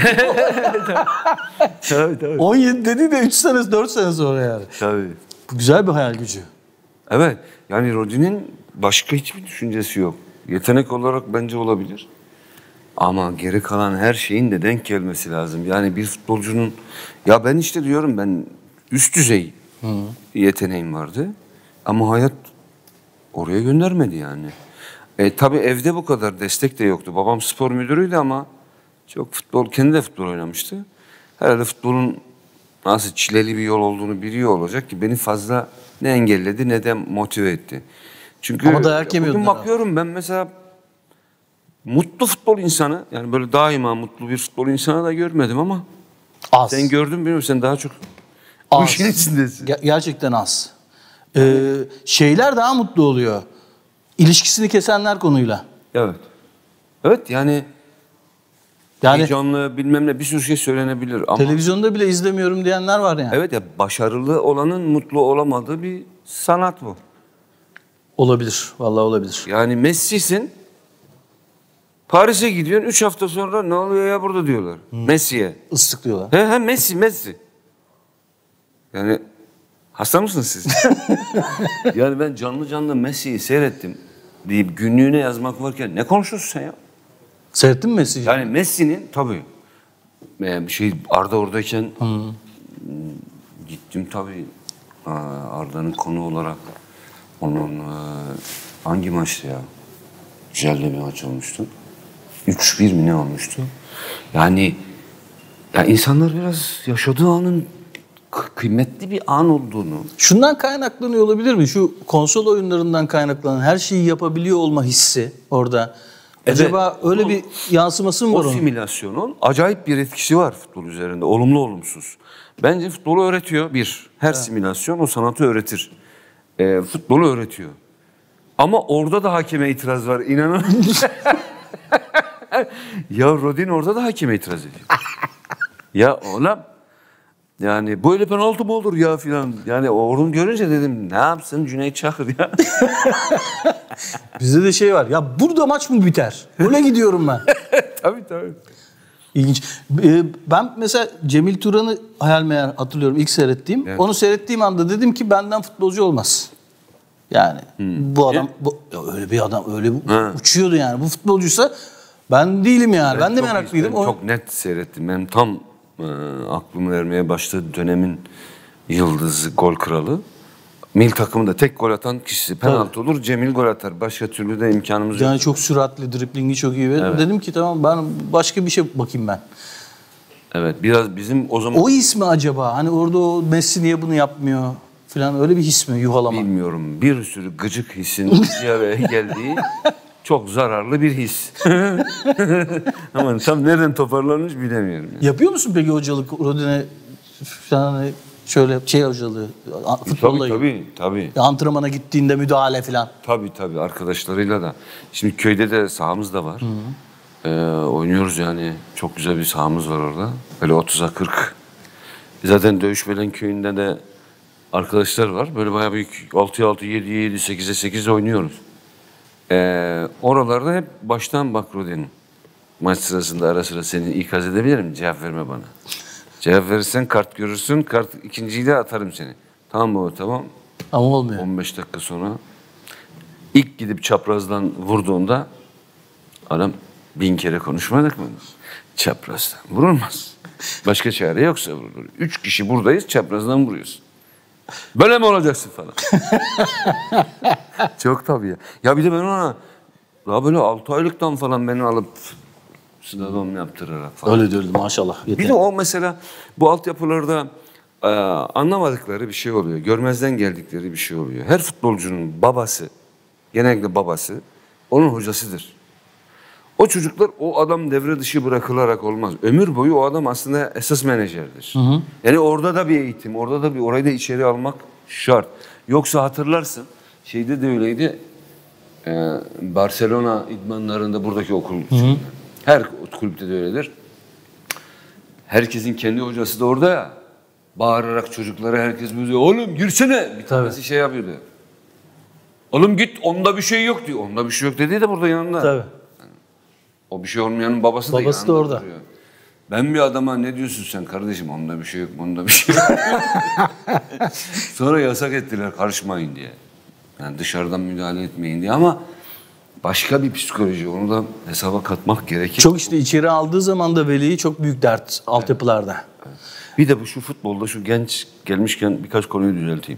Tabii. 17 dedi de 3 sene 4 sene sonra yani. Tabii. Bu güzel bir hayal gücü. Evet. Yani Rodin'in başka hiçbir düşüncesi yok. Yetenek olarak bence olabilir. Ama geri kalan her şeyin de denk gelmesi lazım. Yani bir futbolcunun... Ya ben işte diyorum ben üst düzey yeteneğim vardı. Ama hayat oraya göndermedi yani. Tabii evde bu kadar destek de yoktu. Babam spor müdürüydü ama çok kendi de futbol oynamıştı. Herhalde futbolun nasıl çileli bir yol olduğunu biliyor olacak ki beni fazla ne engelledi ne de motive etti. Çünkü Ama dayak yemiyordun bugün bakıyorum ben mesela mutlu futbol insanı yani böyle daima mutlu bir futbol insanı da görmedim ama Az. sen gördün bilmiyorum sen daha çok Az. bu işin içindesin. Gerçekten az. Şeyler daha mutlu oluyor. İlişkisini kesenler konuyla. Evet. Evet yani Yani heyecanlı bilmem ne bir sürü şey söylenebilir ama televizyonda bile izlemiyorum diyenler var yani. evet ya başarılı olanın mutlu olamadığı bir sanat bu. Olabilir. Vallahi olabilir. Yani Messi'sin Paris'e gidiyorsun 3 hafta sonra ne oluyor ya burada diyorlar. Messi'ye. Islıklıyorlar. He Messi. Yani hasta mısınız siz? Yani ben canlı Messi'yi seyrettim deyip günlüğüne yazmak varken ne konuşuyorsun sen ya? Seyrettin mi Messi'yi? Yani Messi'nin tabii Arda oradayken gittim tabii Arda'nın konu olarak onun hangi maçtı ya? Güzel de bir maç olmuştu. 3-1 mi ne olmuştu? Yani ya insanlar biraz yaşadığı anın kıymetli bir an olduğunu. Şundan kaynaklanıyor olabilir mi? Şu konsol oyunlarından kaynaklanan her şeyi yapabiliyor olma hissi orada. Acaba öyle bir yansıması mı var O onun? simülasyonun acayip bir etkisi var futbol üzerinde. Olumlu olumsuz. Bence futbolu öğretiyor bir. Her simülasyon o sanatı öğretir. Futbolu öğretiyor. Ama orada da hakeme itiraz var. İnanın. Ya Rodin orada da hakeme itiraz ediyor. Ya oğlum. Yani böyle penaltı mı olur ya filan. Yani onu görünce dedim ne yapsın Cüneyt Çakır ya. Bizde de şey var. Ya burada maç mı biter? Öyle gidiyorum ben. Tabii. İlginç. Ben mesela Cemil Turan'ı hayal meyal hatırlıyorum ilk seyrettiğim. Evet. Onu seyrettiğim anda dedim ki benden futbolcu olmaz. Yani bu adam öyle bir adam öyle uçuyordu yani. Bu futbolcuysa ben değilim yani. Ben de meraklıydım. Ben çok net seyrettim. Benim tam aklımı ermeye başladığı dönemin yıldızı, gol kralı. Milli takımında tek gol atan kişisi penaltı olur. Cemil gol atar. Başka türlü de imkanımız yok. Yani çok süratli, driblingi çok iyi. Evet. Dedim ki tamam ben başka bir şey bakayım ben. Evet biraz bizim o zaman... O his mi acaba? Hani orada o Messi niye bunu yapmıyor falan öyle bir his mi yuhalama? Bilmiyorum. Bir sürü gıcık hissin bir araya geldiği çok zararlı bir his. Ama tam nereden toparlanmış bilemiyorum. Yani. Yapıyor musun peki hocalık Rodin'e falan şöyle hocalığı futbolla Tabii. antrenmana gittiğinde müdahale falan. Tabii arkadaşlarıyla da. Şimdi köyde de sahamız da var. Oynuyoruz yani. Çok güzel bir sahamız var orada. Böyle 30'a 40. Zaten Dövüşbelen köyünde de arkadaşlar var. Böyle bayağı büyük 6'ya 6, 7'ye 7, 8'e 8 oynuyoruz. Oralarda hep baştan bak Rodin. Maç sırasında ara sıra seni ikaz edebilirim. Cevap verme bana. Cevap verirsen kart görürsün. Kart ikinciyi de atarım seni. Tamam mı? Tamam. Ama olmuyor. 15 dakika sonra ilk gidip çaprazdan vurduğunda adam 1000 kere konuşmadık mı? Çaprazdan vurulmaz. Başka çare yoksa vurulur. 3 kişi buradayız çaprazdan vuruyorsun. Böyle mi olacaksın falan. Çok tabii ya. Ya bir de ben ona daha böyle 6 aylıktan falan beni alıp slalom yaptırarak falan. Öyle diyordu maşallah. Bir de o mesela bu altyapılarda anlamadıkları bir şey oluyor. Görmezden geldikleri bir şey oluyor. Her futbolcunun babası, genellikle babası onun hocasıdır. O çocuklar o adam devre dışı bırakılarak olmaz. Ömür boyu o adam aslında esas menajerdir. Yani orada da bir eğitim, orayı da içeri almak şart. Yoksa hatırlarsın şeyde de öyleydi. Barcelona idmanlarında buradaki okul. Her kulüpte de öyledir. Herkesin kendi hocası da orada ya. Bağırarak çocuklara herkes böyle oğlum girsene. Bir tanesi şey yapıyordu. Oğlum git onda bir şey yok diyor. Onda bir şey yok dediği de burada yanında. Tabii. Yani, o bir şey olmayanın babası da yanında orada. duruyor. Ben bir adama ne diyorsun sen kardeşim onda bir şey yok onda bir şey yok. Sonra yasak ettiler karışmayın diye. Yani dışarıdan müdahale etmeyin diye ama başka bir psikoloji onu da hesaba katmak gerekir. Çok işte içeri aldığı zaman da veliyi çok büyük dert altyapılarda. Evet. Bir de şu futbolda şu genç gelmişken birkaç konuyu düzelteyim.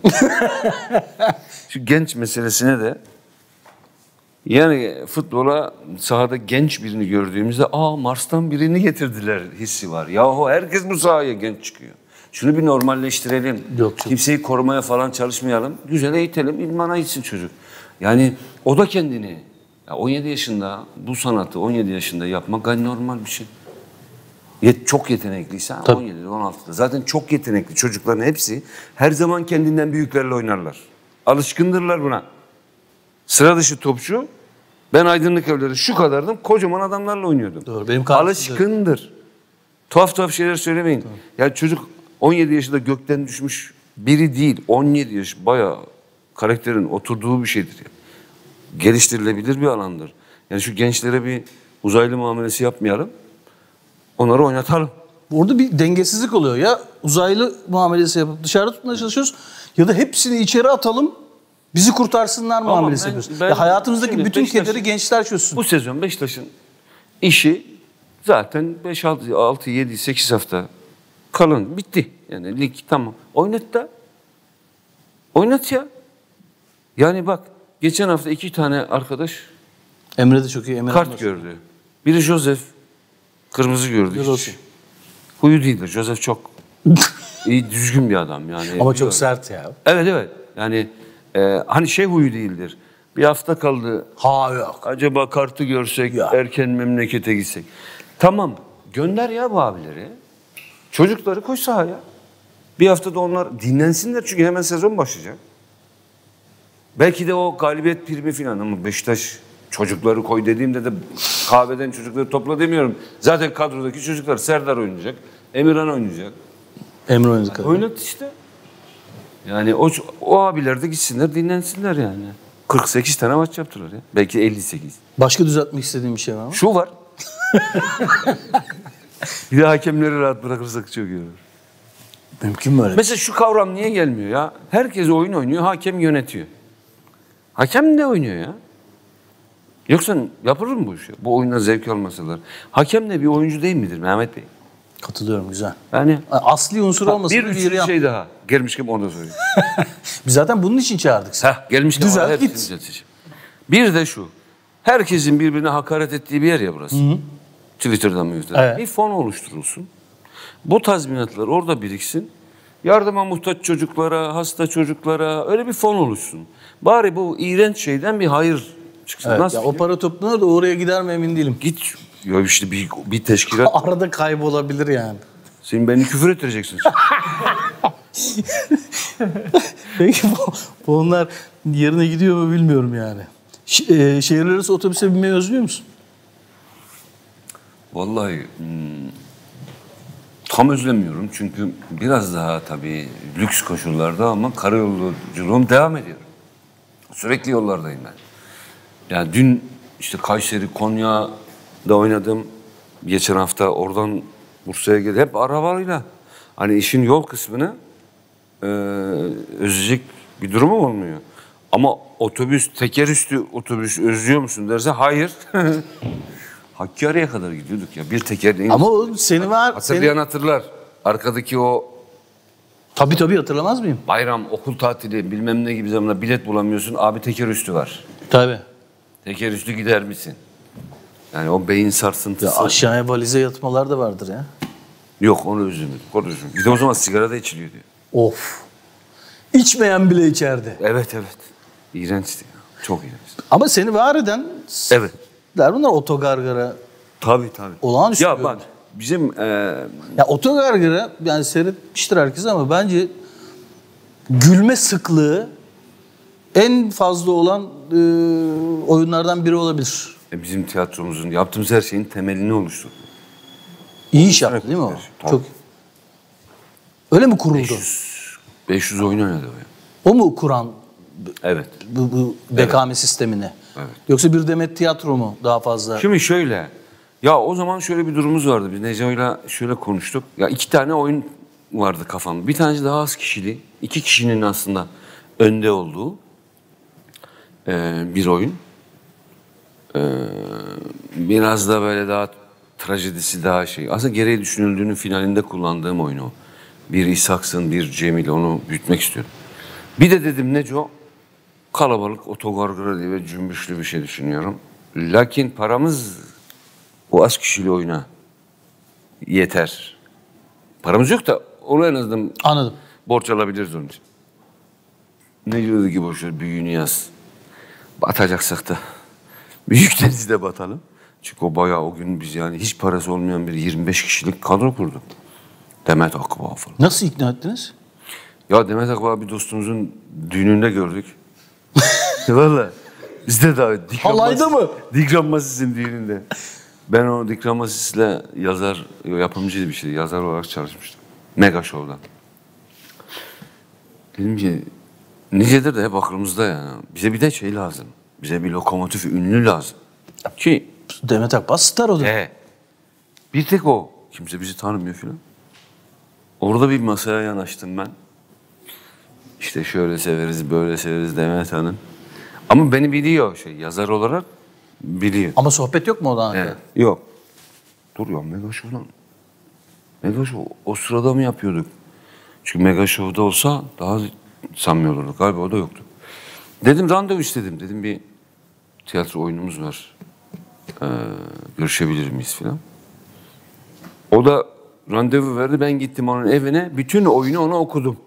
Şu genç meselesine de yani futbola sahada genç birini gördüğümüzde Mars'tan birini getirdiler hissi var. Yahu herkes bu sahaya genç çıkıyor. Şunu bir normalleştirelim. Kimseyi korumaya falan çalışmayalım. Güzel eğitelim, idmana gitsin çocuk. Yani o da kendini 17 yaşında bu sanatı 17 yaşında yapmak gayet normal bir şey. Çok yetenekliyse 17'de 16'da. Zaten çok yetenekli çocukların hepsi her zaman kendinden büyüklerle oynarlar. Alışkındırlar buna. Sıra dışı topçu ben Aydınlık Evleri şu kadardım kocaman adamlarla oynuyordum. Doğru, benim alışkındır. Tuhaf şeyler söylemeyin. Tamam. Ya çocuk 17 yaşında gökten düşmüş biri değil. 17 yaş bayağı karakterin oturduğu bir şeydir. Yani. Geliştirilebilir bir alandır. Yani şu gençlere bir uzaylı muamelesi yapmayalım. Onları oynatalım. orada bir dengesizlik oluyor. Ya uzaylı muamelesi yapıp dışarıda tutmaya çalışıyoruz ya da hepsini içeri atalım bizi kurtarsınlar muamelesi yapıyoruz. Ya hayatımızdaki şimdi bütün Beşiktaş'ın- kederi gençler çözsün. Bu sezon Beşiktaş'ın işi zaten 5, 6, 7, 8 hafta kalın. Bitti. Yani lig tamam. Oynat da. Oynat ya. Yani bak geçen hafta 2 tane arkadaş Emre de çok iyi. Emre kart gördü. Biri Joseph kırmızı gördü. Biraz Hiç olsun. huyu değildir. Joseph çok iyi, düzgün bir adam yani. Ama çok sert ya. Evet evet. Yani hani şey huyu değildir. Bir hafta kaldı. Ha yok. Acaba kartı görsek, Ya. erken memlekete gitsek. Tamam, gönder ya bu abileri. Çocukları koy sahaya. Bir haftada onlar dinlensinler çünkü hemen sezon başlayacak. Belki de o galibiyet primi falan ama Beşiktaş çocukları koy dediğimde de kahveden çocukları topla demiyorum. Zaten kadrodaki çocuklar Serdar oynayacak, Emirhan oynayacak. Emre oynadı. Oynat işte. Yani o abiler de gitsinler dinlensinler yani. 48 tane maç yaptılar ya. Belki 58. Başka düzeltmek istediğim bir şey var mı? Şu var. Bir de hakemleri rahat bırakırsak çok iyi olur. Mümkün mü öyle? Mesela şu kavram niye gelmiyor ya? Herkes oyun oynuyor, hakem yönetiyor. Hakem ne oynuyor ya? Yoksa yapılır mı bu iş? Bu oyundan zevk almasalar. Hakem de bir oyuncu değil midir Mehmet Bey? Katılıyorum, güzel. Yani Asli unsur olmasın. bir üçüncü şey daha. Gelmişken onu da söyleyeyim. Biz zaten bunun için çağırdık seni. Gelmişken Düzelt, hepsini git. düzelteceğim. Bir de şu. Herkesin birbirine hakaret ettiği bir yer ya burası. Twitter'dan mı? Evet. Bir fon oluşturulsun. Bu tazminatlar orada biriksin. Yardıma muhtaç çocuklara, hasta çocuklara öyle bir fon oluşsun. Bari bu iğrenç şeyden bir hayır çıksın. Evet, Nasıl? ya o para toplanır da oraya gider mi emin değilim. Git. Ya işte bir teşkilat. Arada kaybolabilir yani. Sen beni küfür ettireceksin. Peki bu onlar yerine gidiyor mu bilmiyorum yani. Şehirler arası otobüse binmeyi özlüyor musun? Vallahi tam özlemiyorum çünkü biraz daha tabii lüks koşullarda ama karayolculuğum devam ediyor. Sürekli yollardayım ben. Yani dün işte Kayseri, Konya'da oynadım. Geçen hafta oradan Bursa'ya geldim. Hep arabayla. Hani işin yol kısmını özleyecek bir durumum olmuyor. Ama otobüs, tekerüstü otobüs özlüyor musun derse hayır. Hakkari'ye kadar gidiyorduk ya. Bir tekerleğin. Ama o seni var. Hatırlayan hatırlar. Arkadaki o Tabii hatırlamaz mıyım? bayram, okul tatili bilmem ne gibi zamanda bilet bulamıyorsun. Abi tekerüstü var. Tabii. Tekerüstü gider misin? Yani o beyin Ya sarsıntısı. aşağıya valize yatmalar da vardır ya. Yok onu üzülmedim. Onu üzülmedim. Bir de o zaman sigara da içiliyor diyor. Of. İçmeyen bile içerdi. Evet. İğrençti ya. Çok iğrençti. Ama seni var eden Evet. bunlar otogargara. Tabii. Olağanüstü Ya bir bak bizim Ya otogargara yani seyretmiştir herkes ama bence gülme sıklığı en fazla olan oyunlardan biri olabilir. bizim tiyatromuzun yaptığımız her şeyin temelini oluşturdu. İyi iş yaptı değil mi o? Tabii. Çok. Öyle mi kuruldu? 500 oyun oynadı o ya. O mu kuran Evet. bu BKM sistemini? Evet. Yoksa bir demet tiyatro mu daha fazla? Şimdi şöyle. Ya o zaman şöyle bir durumumuz vardı. Biz Neco'yla şöyle konuştuk. Ya 2 tane oyun vardı kafamda. Bir tanesi daha az kişili. 2 kişinin aslında önde olduğu bir oyun. Biraz da böyle daha trajedisi daha şey. Aslında gereği düşünüldüğünün finalinde kullandığım oyun o. Bir İshak'sın, bir Cemil. Onu büyütmek istiyorum. Bir de dedim Neco kalabalık otogargara diye ve cümbüşlü bir şey düşünüyorum. Lakin paramız o az kişili oyuna yeter. Paramız yok da onu en azından Anladım. borç alabiliriz onun için. Ne diyordu ki boşver büyüğünü yaz. Batacaksak da büyük denizde batalım. Çünkü o bayağı o gün biz yani hiç parası olmayan bir 25 kişilik kadro kurduk. Demet Akbağ falan. Nasıl ikna ettiniz? Ya Demet Akbağ bir dostumuzun düğününde gördük. Valla. Biz de daha Halayda mı? Dikran Masis'in düğününde. Ben o Dikran Masis'le yapımcıydı bir şey. Yazar olarak çalışmıştım. Mega Show'dan. Dedim ki nicedir de hep aklımızda yani. Bize bir de şey lazım. Bize bir lokomotif ünlü lazım. Ki Demet Akbağ star o da. bir tek o. Kimse bizi tanımıyor filan. Orada bir masaya yanaştım ben. İşte şöyle severiz, böyle severiz Demet Hanım. Ama beni biliyor yazar olarak biliyor. Ama sohbet yok mu o da? Evet. Yok. Dur ya Mega Show'dan. Mega Show o sırada mı yapıyorduk? Çünkü Mega Show'da olsa daha samimi olurduk. Galiba o da yoktu. Dedim randevu istedim. Dedim bir tiyatro oyunumuz var. Görüşebilir miyiz filan. O da randevu verdi. Ben gittim onun evine. Bütün oyunu ona okudum.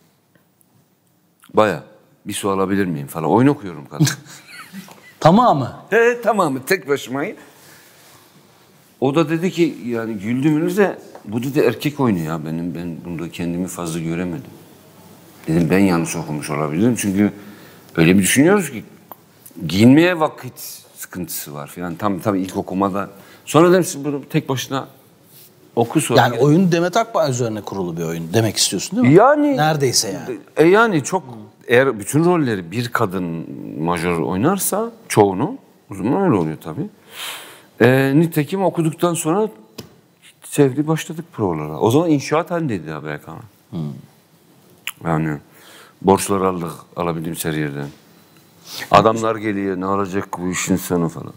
Baya bir su alabilir miyim falan. Oyun okuyorum kadın. Tamamı. Tamamı tek başımayım. O da dedi ki yani güldüğümüzde bu dedi erkek oyunu ya ben bunda kendimi fazla göremedim. Dedim ben yanlış okumuş olabilirim çünkü öyle bir düşünüyoruz ki giyinmeye vakit sıkıntısı var filan. Tabii ilk okumada. Sonra dedim siz bunu tek başına oku sonra. Yani oyun Demet Akbağ üzerine kurulu bir oyun demek istiyorsun değil mi? Yani. Neredeyse yani. Yani çok eğer bütün rolleri bir kadın majör oynarsa çoğunu o zaman öyle oluyor tabii. Nitekim okuduktan sonra sevdi başladık provalara. O zaman inşaat halindeydi ya Berkan. Yani borçlar aldık alabildiğimiz her yerden. Adamlar geliyor ne olacak bu işin sonu falan.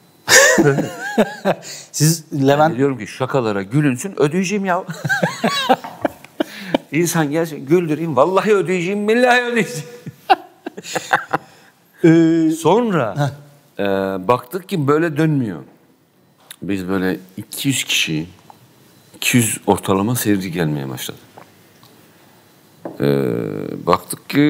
Siz Levent... Diyorum ki şakalara gülünsün ödeyeceğim ya. İnsan gelsin güldüreyim vallahi ödeyeceğim billahi ödeyeceğim. Sonra baktık ki böyle dönmüyor. Biz böyle 200 kişi, 200 ortalama seyirci gelmeye başladı. Baktık ki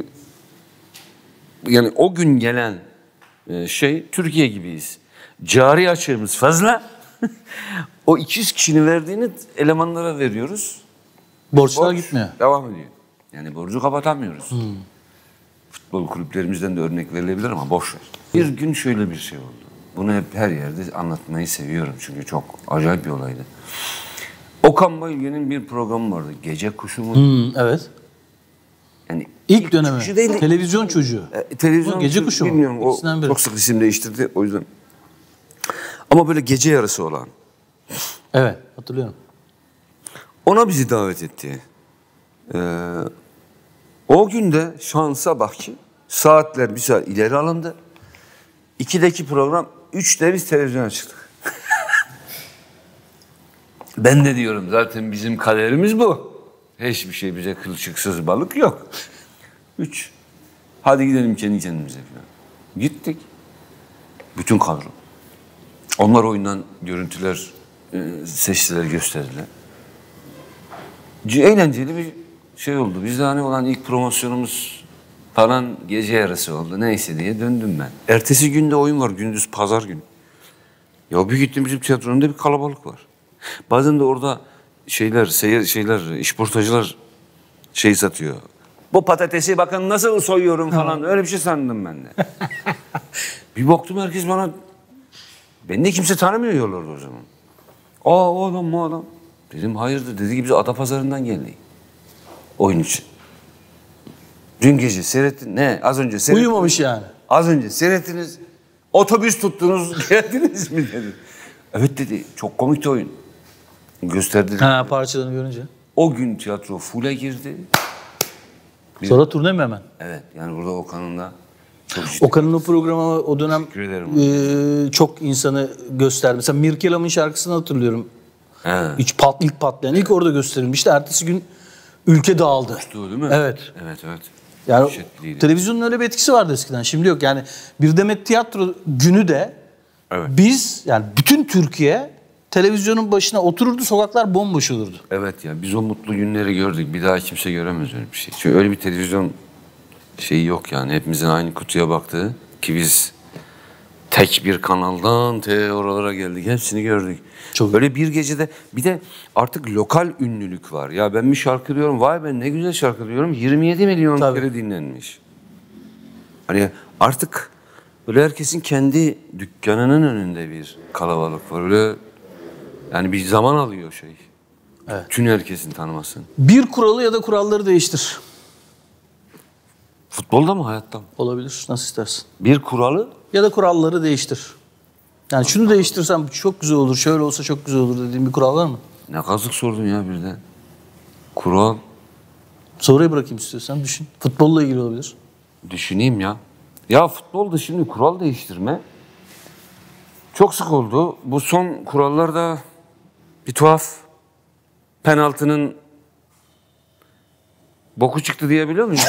yani o gün gelen Türkiye gibiyiz. Cari açığımız fazla. O 200 kişinin verdiğini elemanlara veriyoruz. Borçlar gitmiyor. Devam ediyor. Yani borcu kapatamıyoruz. Futbol kulüplerimizden de örnek verilebilir ama boş ver. Bir gün şöyle bir şey oldu. Bunu hep her yerde anlatmayı seviyorum çünkü çok acayip bir olaydı. Okan Bayülgen'in bir programı vardı. Gece Kuşu mu? Evet. Yani İlk dönemi. Değil. Televizyon çocuğu. Televizyon Gece Kuşu mu? bilmiyorum. O İkisinden biri. çok sık isim değiştirdi o yüzden. Ama böyle gece yarısı olan. Evet hatırlıyorum. Ona bizi davet etti. O gün de şansa bak ki saatler bir saat ileri alındı. 2'deki program 3'te biz televizyona çıktık. Ben de diyorum zaten bizim kaderimiz bu. Hiçbir şey bize kılçıksız balık yok. 3. Hadi gidelim kendi kendimize falan. Gittik. Bütün kadro. Onlar oyundan görüntüler seçtiler, gösterdiler. Eğlenceli bir şey oldu. Biz de hani olan ilk promosyonumuz falan gece yarısı oldu. Neyse diye döndüm ben. Ertesi günde oyun var. Gündüz pazar günü. Ya bir gittim bizim tiyatronun bir kalabalık var. Bazen de orada işportacılar satıyor. Bu patatesi bakın nasıl soyuyorum falan. Öyle bir şey sandım ben de. Bir baktım herkes bana... Beni de kimse tanımıyor yollarda o zaman. O adam, bu adam. Dedim hayırdır. Dedi ki biz Adapazarı'ndan geldik. Oyun için. Dün gece seyrettin. Ne? Az önce seyrettiniz. Uyumamış yani. Az önce seyrettiniz. Otobüs tuttunuz. Geldiniz mi dedi. Evet dedi. Çok komikti oyun. Gösterdi. Parçalarını görünce. O gün tiyatro full'e girdi. Sonra turne mi hemen? Evet. Yani burada Okan'ın da çok ciddi. Okan'ın o programı o dönem çok insanı gösterdi. Mesela Mirkelam'ın şarkısını hatırlıyorum. İlk patlayan. İlk orada gösterilmişti. Ertesi gün ülke dağıldı. Değil mi? Evet. Evet. Yani televizyonun öyle bir etkisi vardı eskiden. Şimdi yok. Yani bir Demet Tiyatro günü de biz yani bütün Türkiye televizyonun başına otururdu, sokaklar bomboş olurdu. Evet ya biz o mutlu günleri gördük. Bir daha kimse göremez öyle bir şey. Çünkü öyle bir televizyon şeyi yok yani. Hepimizin aynı kutuya baktığı ki biz tek bir kanaldan oralara geldik. Hepsini gördük. Çok böyle bir gecede bir de artık lokal ünlülük var. Ya ben bir şarkı diyorum. Vay ben ne güzel şarkı diyorum. 27 milyon kere dinlenmiş. Hani artık böyle herkesin kendi dükkanının önünde bir kalabalık var. Öyle yani bir zaman alıyor şey. Evet. Tüm herkesin tanımasın. Bir kuralı ya da kuralları değiştir. Futbolda mı hayatta mı? Olabilir. Nasıl istersin? Bir kuralı ya da kuralları değiştir. Yani şunu değiştirsem çok güzel olur, şöyle olsa çok güzel olur dediğin bir kural var mı? Ne kazık sordun ya birden. Kural. Soruyu bırakayım istiyorsan düşün. Futbolla ilgili olabilir. Düşüneyim ya. Ya futbolda şimdi kural değiştirme çok sık oldu. Bu son kurallarda bir tuhaf. Penaltının boku çıktı diyebiliyor muyum?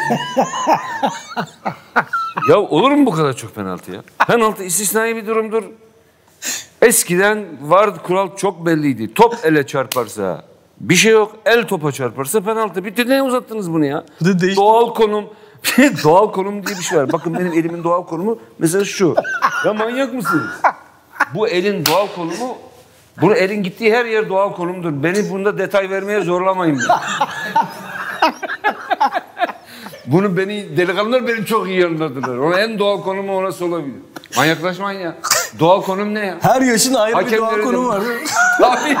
Ya olur mu bu kadar çok penaltı ya? Penaltı istisnai bir durumdur. Eskiden vardı, kural çok belliydi. Top ele çarparsa bir şey yok. El topa çarparsa penaltı. Bitti, ne uzattınız bunu ya? Doğal konum. Doğal konum diye bir şey var. Bakın benim elimin doğal konumu mesela şu. Ya manyak mısınız? Bu elin doğal konumu, bunu elin gittiği her yer doğal konumdur. Beni bunda detay vermeye zorlamayın. Bunu delikanlılar benim çok iyi anladılar. Onun en doğal konumu orası olabilir. Manyaklaşmayın ya. Doğal konum ne ya? Her yaşın ayrı bir doğal konumu var. Tabii.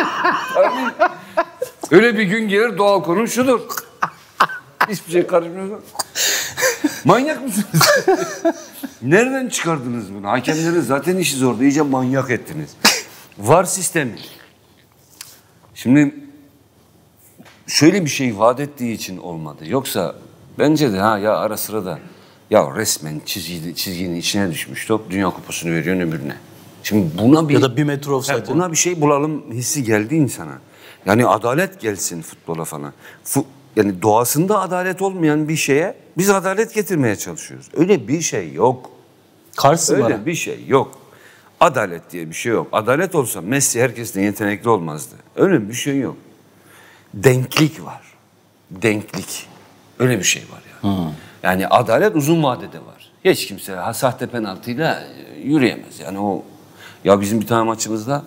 Öyle bir gün gelir, doğal konum şudur. Hiçbir şey karışmıyor. Manyak mısınız? Nereden çıkardınız bunu? Hakemlerin zaten işi zordu. İyice manyak ettiniz. VAR sistemi. Şimdi şöyle bir şey vaat ettiği için olmadı. Yoksa bence de ya ara sıra da ya resmen çizginin içine düşmüş top, Dünya Kupası'nı veriyor öbürüne. Şimdi buna bir Ya da bir metre offside. buna bir şey bulalım hissi geldi insana. Yani adalet gelsin futbola falan. Yani doğasında adalet olmayan bir şeye biz adalet getirmeye çalışıyoruz. Öyle bir şey yok. Karsın bana. Öyle bir şey yok. Adalet diye bir şey yok. Adalet olsa Messi herkesten yetenekli olmazdı. Öyle bir şey yok. Denklik var. Denklik. Öyle bir şey var yani. Yani adalet uzun vadede var. Hiç kimse sahte penaltıyla yürüyemez. Yani o, ya bizim bir tane maçımızda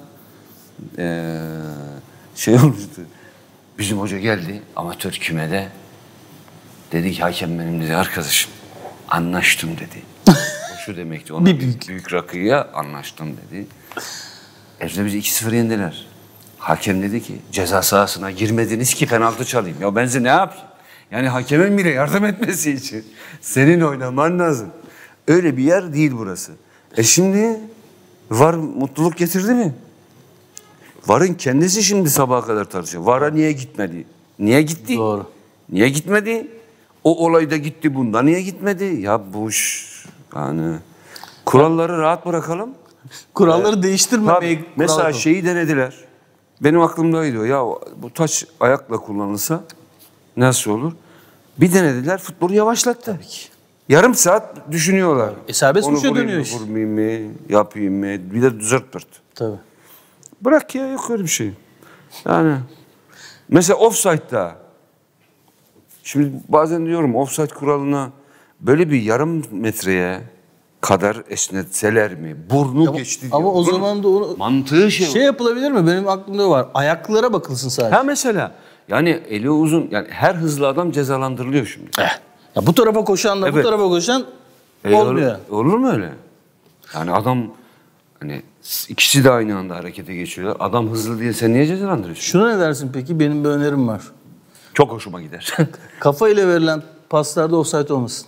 şey olmuştu. Bizim hoca geldi amatör kümede. Dedi ki hakem benim dedi, arkadaşım anlaştım dedi. O şu demekti, ona büyük rakıya anlaştım dedi. Evde bizi 2-0 yendiler. Hakem dedi ki ceza sahasına girmediniz ki penaltı çalayım. Ya ben size ne yapayım? Yani hakemin bile yardım etmesi için senin oynaman lazım. Öyle bir yer değil burası. Şimdi VAR mutluluk getirdi mi? VAR'ın kendisi şimdi sabaha kadar tartışıyor. VAR'a niye gitmedi? Niye gitti? Doğru. Niye gitmedi? O olayda gitti, bunda niye gitmedi? Ya bu yani kuralları rahat bırakalım. Kuralları değiştirmemeyi. Mesela şeyi denediler. Benim aklımdaydı o. Ya bu taç ayakla kullanılsa nasıl olur? Bir denediler, futbolu yavaşlattı. Tabii ki. Yarım saat düşünüyorlar. Serbest Onu vuruşa vurayım dönüyor mı, iş. vurmayayım mı, yapayım mı? Bir de zırt pırt. Tabii. Bırak ya, yok öyle bir şey. Yani mesela offside'da şimdi bazen diyorum offside kuralına böyle bir yarım metreye kadar esnetseler mi? Burnu geçti diyor. Ama o zaman da onu mantığı şey yapılabilir mi? Benim aklımda var. Ayaklara bakılsın sadece. Ha mesela yani eli uzun, yani her hızlı adam cezalandırılıyor şimdi. Ya bu tarafa koşanla bu Evet. tarafa koşan olmuyor. Olur mu öyle? Yani adam, hani ikisi de aynı anda harekete geçiyorlar. Adam hızlı diye sen niye cezalandırıyorsun? Şuna ne dersin peki? Benim bir önerim var. Çok hoşuma gider. Kafa ile verilen paslarda offside olmasın.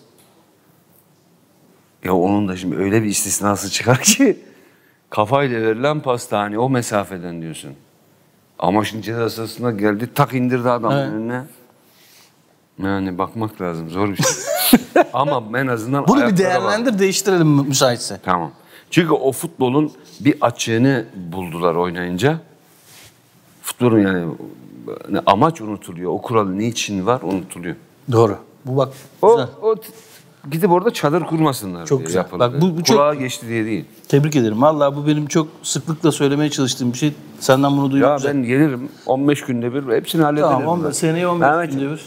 Ya onun da şimdi öyle bir istisnası çıkar ki kafayla verilen pasta, hani o mesafeden diyorsun. Ama şimdi ceza sahasına geldi, tak indirdi adamın önüne. Yani bakmak lazım, zor bir şey. Ama en azından Bunu bir ayaklara değerlendir, değiştirelim müsaitse. Tamam. Çünkü o futbolun bir açığını buldular oynayınca. Futbolun yani amaç unutuluyor. O kural niçin var unutuluyor. Doğru. Bu bak güzel. Gidip orada çadır kurmasınlar Çok diye güzel. yapıldı. Bak bu çok- Kulağa geçti diye değil. Tebrik ederim. Vallahi bu benim çok sıklıkla söylemeye çalıştığım bir şey. Senden bunu Ya duyuyorum. Güzel. ben gelirim 15 günde bir hepsini hallederim. Tamam, seneye 15 günde bir.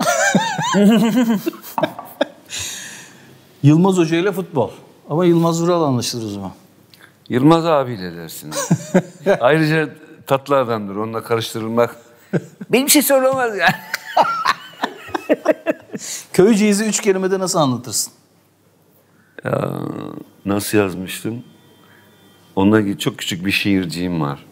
Yılmaz Hoca ile futbol. Ama Yılmaz Vural anlaşılır o zaman. Yılmaz abiyle dersin. Ayrıca tatlı adamdır. Onunla karıştırılmak benim şey söylemez yani. Köyceğiz'i 3 kelimede nasıl anlatırsın? Ya, nasıl yazmıştım? Onunla ilgili çok küçük bir şiirciğim var.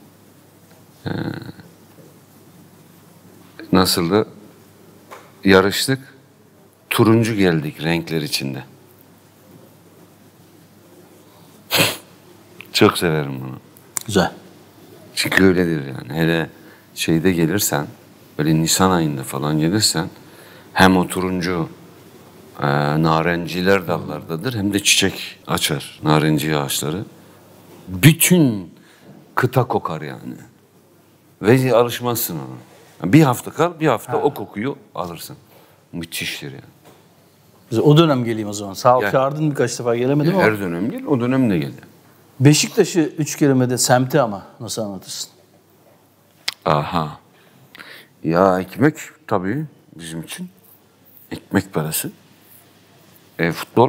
Nasıldı? Yarıştık. Turuncu geldik renkler içinde. Çok severim bunu. Güzel. Çünkü öyledir yani. Hele şeyde gelirsen, böyle Nisan ayında falan gelirsen hem o turuncu narenciler dallardadır hem de çiçek açar narenci ağaçları. Bütün kıta kokar yani. Ve alışmazsın ona. Bir hafta kal, bir hafta o kokuyu alırsın. Müthiştir yani. Güzel. O dönem geleyim o zaman. Sağ ol. Gel. Çağırdın birkaç defa gelemedim ama. Her dönem gel, o dönem de gel. Beşiktaş'ı 3 kelimede semti ama nasıl anlatırsın? Aha. Ya ekmek tabii bizim için. Ekmek parası. Futbol.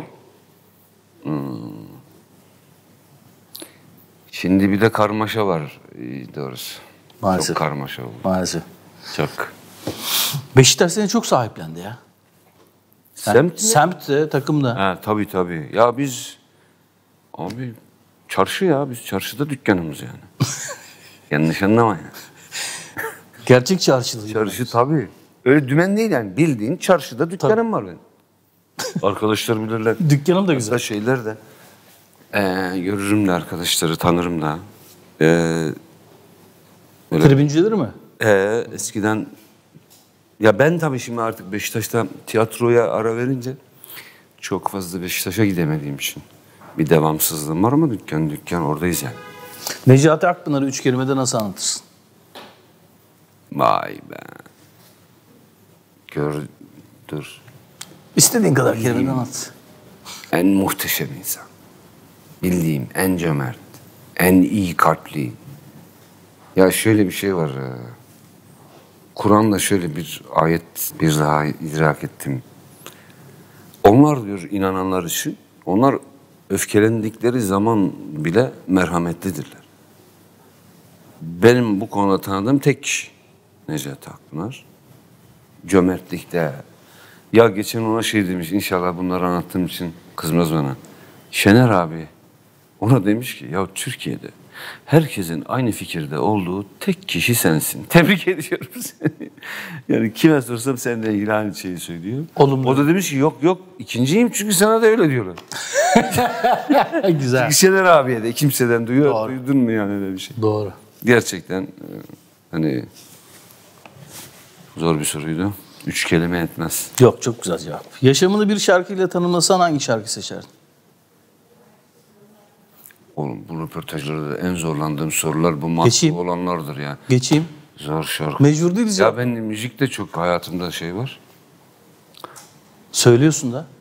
Şimdi bir de karmaşa var doğrusu. Maalesef. Çok karmaşa oldu. Maalesef. Çok. Beşiktaş seni çok sahiplendi ya. Semt mi? Semt de takım da. Ha, tabii. Ya biz abi çarşı ya. Biz çarşıda dükkanımız yani. Yanlış anlamayın. Gerçek çarşılı. Çarşı tabii. Öyle dümen değil yani. Bildiğin çarşıda dükkanım var benim. Arkadaşlar bilirler. Dükkanım da güzel. Hatta şeyler de görürüm de arkadaşları tanırım da. Böyle, Tribüncüleri mi? eskiden ya ben tabii şimdi artık Beşiktaş'ta tiyatroya ara verince çok fazla Beşiktaş'a gidemediğim için bir devamsızlığım var ama dükkan oradayız yani. Necati Akpınar'ı 3 kelimede nasıl anlatırsın? Vay be. Dur. İstediğin kadar kelimede anlat. En muhteşem insan. Bildiğim en cömert, en iyi kalpli. Ya şöyle bir şey var. Kur'an'da şöyle bir ayet bir daha idrak ettim. Onlar diyor inananlar için, onlar öfkelendikleri zaman bile merhametlidirler. Benim bu konuda tanıdığım tek kişi Necati Akpınar. Cömertlikte. Ya geçen ona şey demiş, inşallah bunları anlattığım için kızmaz bana. Şener abi ona demiş ki ya Türkiye'de herkesin aynı fikirde olduğu tek kişi sensin. Tebrik ediyorum seni. Yani kime sorsam seninle ilgili aynı şeyi söylüyor. Olumlu. O da demiş ki yok ikinciyim çünkü sana da öyle diyorlar. Güzel. Çünkü Şener abiye de kimseden duydun mu yani öyle bir şey. Doğru. Gerçekten hani zor bir soruydu. 3 kelime etmez. Yok çok güzel cevap. Yaşamını bir şarkıyla tanımlasan hangi şarkı seçerdin? Oğlum bu röportajlarda en zorlandığım sorular bu mahsul Geçeyim. olanlardır yani. Geçeyim. Zor şarkı. Mecbur değiliz ya. Ya ben müzikte çok hayatımda şey var. Söylüyorsun da.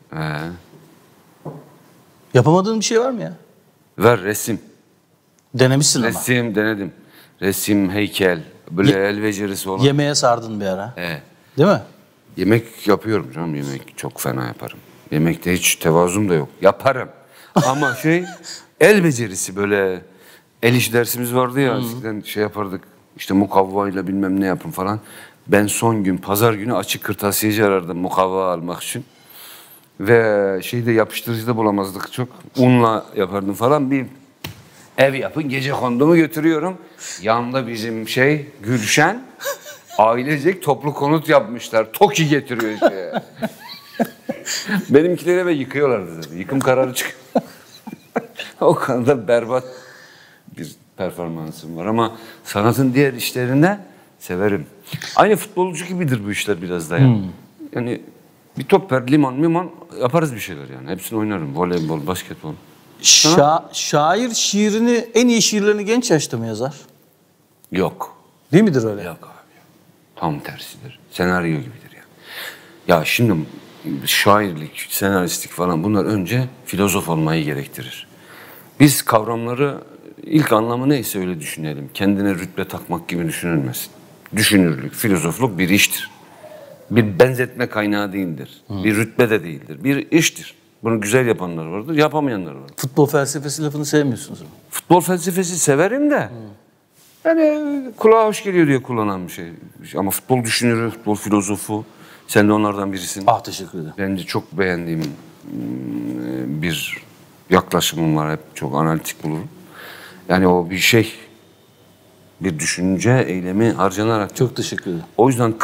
Yapamadığın bir şey var mı ya? Ver resim. Denemişsin ama. Resim denedim. Resim, heykel, böyle el becerisi olan. Yemeğe sardın bir ara. Değil mi? Yemek yapıyorum canım. Yemek çok fena yaparım. Yemekte hiç tevazum da yok. Yaparım. Ama el becerisi böyle el iş dersimiz vardı ya. Eskiden şey yapardık. İşte mukavvayla bilmem ne yapın falan. Ben son gün pazar günü açık kırtasiyeci arardım mukavva almak için. Ve yapıştırıcı da bulamazdık çok. Unla yapardım falan. Bir ev yapın gece kondumu götürüyorum. Yanında bizim Gülşen ailecek toplu konut yapmışlar. TOKİ getiriyor işte. Benimkileri eve yıkıyorlardı tabii. Yıkım kararı çıkıyor. O konuda berbat bir performansım var ama sanatın diğer işlerinde severim. Aynı futbolcu gibidir bu işler biraz da yani. Yani bir top ver, limon yaparız bir şeyler yani. Hepsini oynarım. Voleybol, basketbol. Şair şiirini, en iyi şiirlerini genç yaşta mı yazar? Yok. Değil midir öyle? Yok abi. Tam tersidir. Senaryo gibidir yani. Ya şimdi şairlik, senaristlik falan bunlar önce filozof olmayı gerektirir. Biz kavramları ilk anlamı neyse öyle düşünelim. Kendine rütbe takmak gibi düşünülmesin. Düşünürlük, filozofluk bir iştir. Bir benzetme kaynağı değildir. Bir rütbe de değildir. Bir iştir. Bunu güzel yapanlar vardır, yapamayanlar vardır. Futbol felsefesi lafını sevmiyorsunuz ama. Futbol felsefesi severim de. Yani kulağa hoş geliyor diye kullanan bir şey. Ama futbol düşünürü, futbol filozofu. Sen de onlardan birisin. Ah teşekkür ederim. Bence çok beğendiğim bir yaklaşımım var. Hep çok analitik bulurum. Yani o bir düşünce, eylemi harcanarak. Çok teşekkür ederim. O yüzden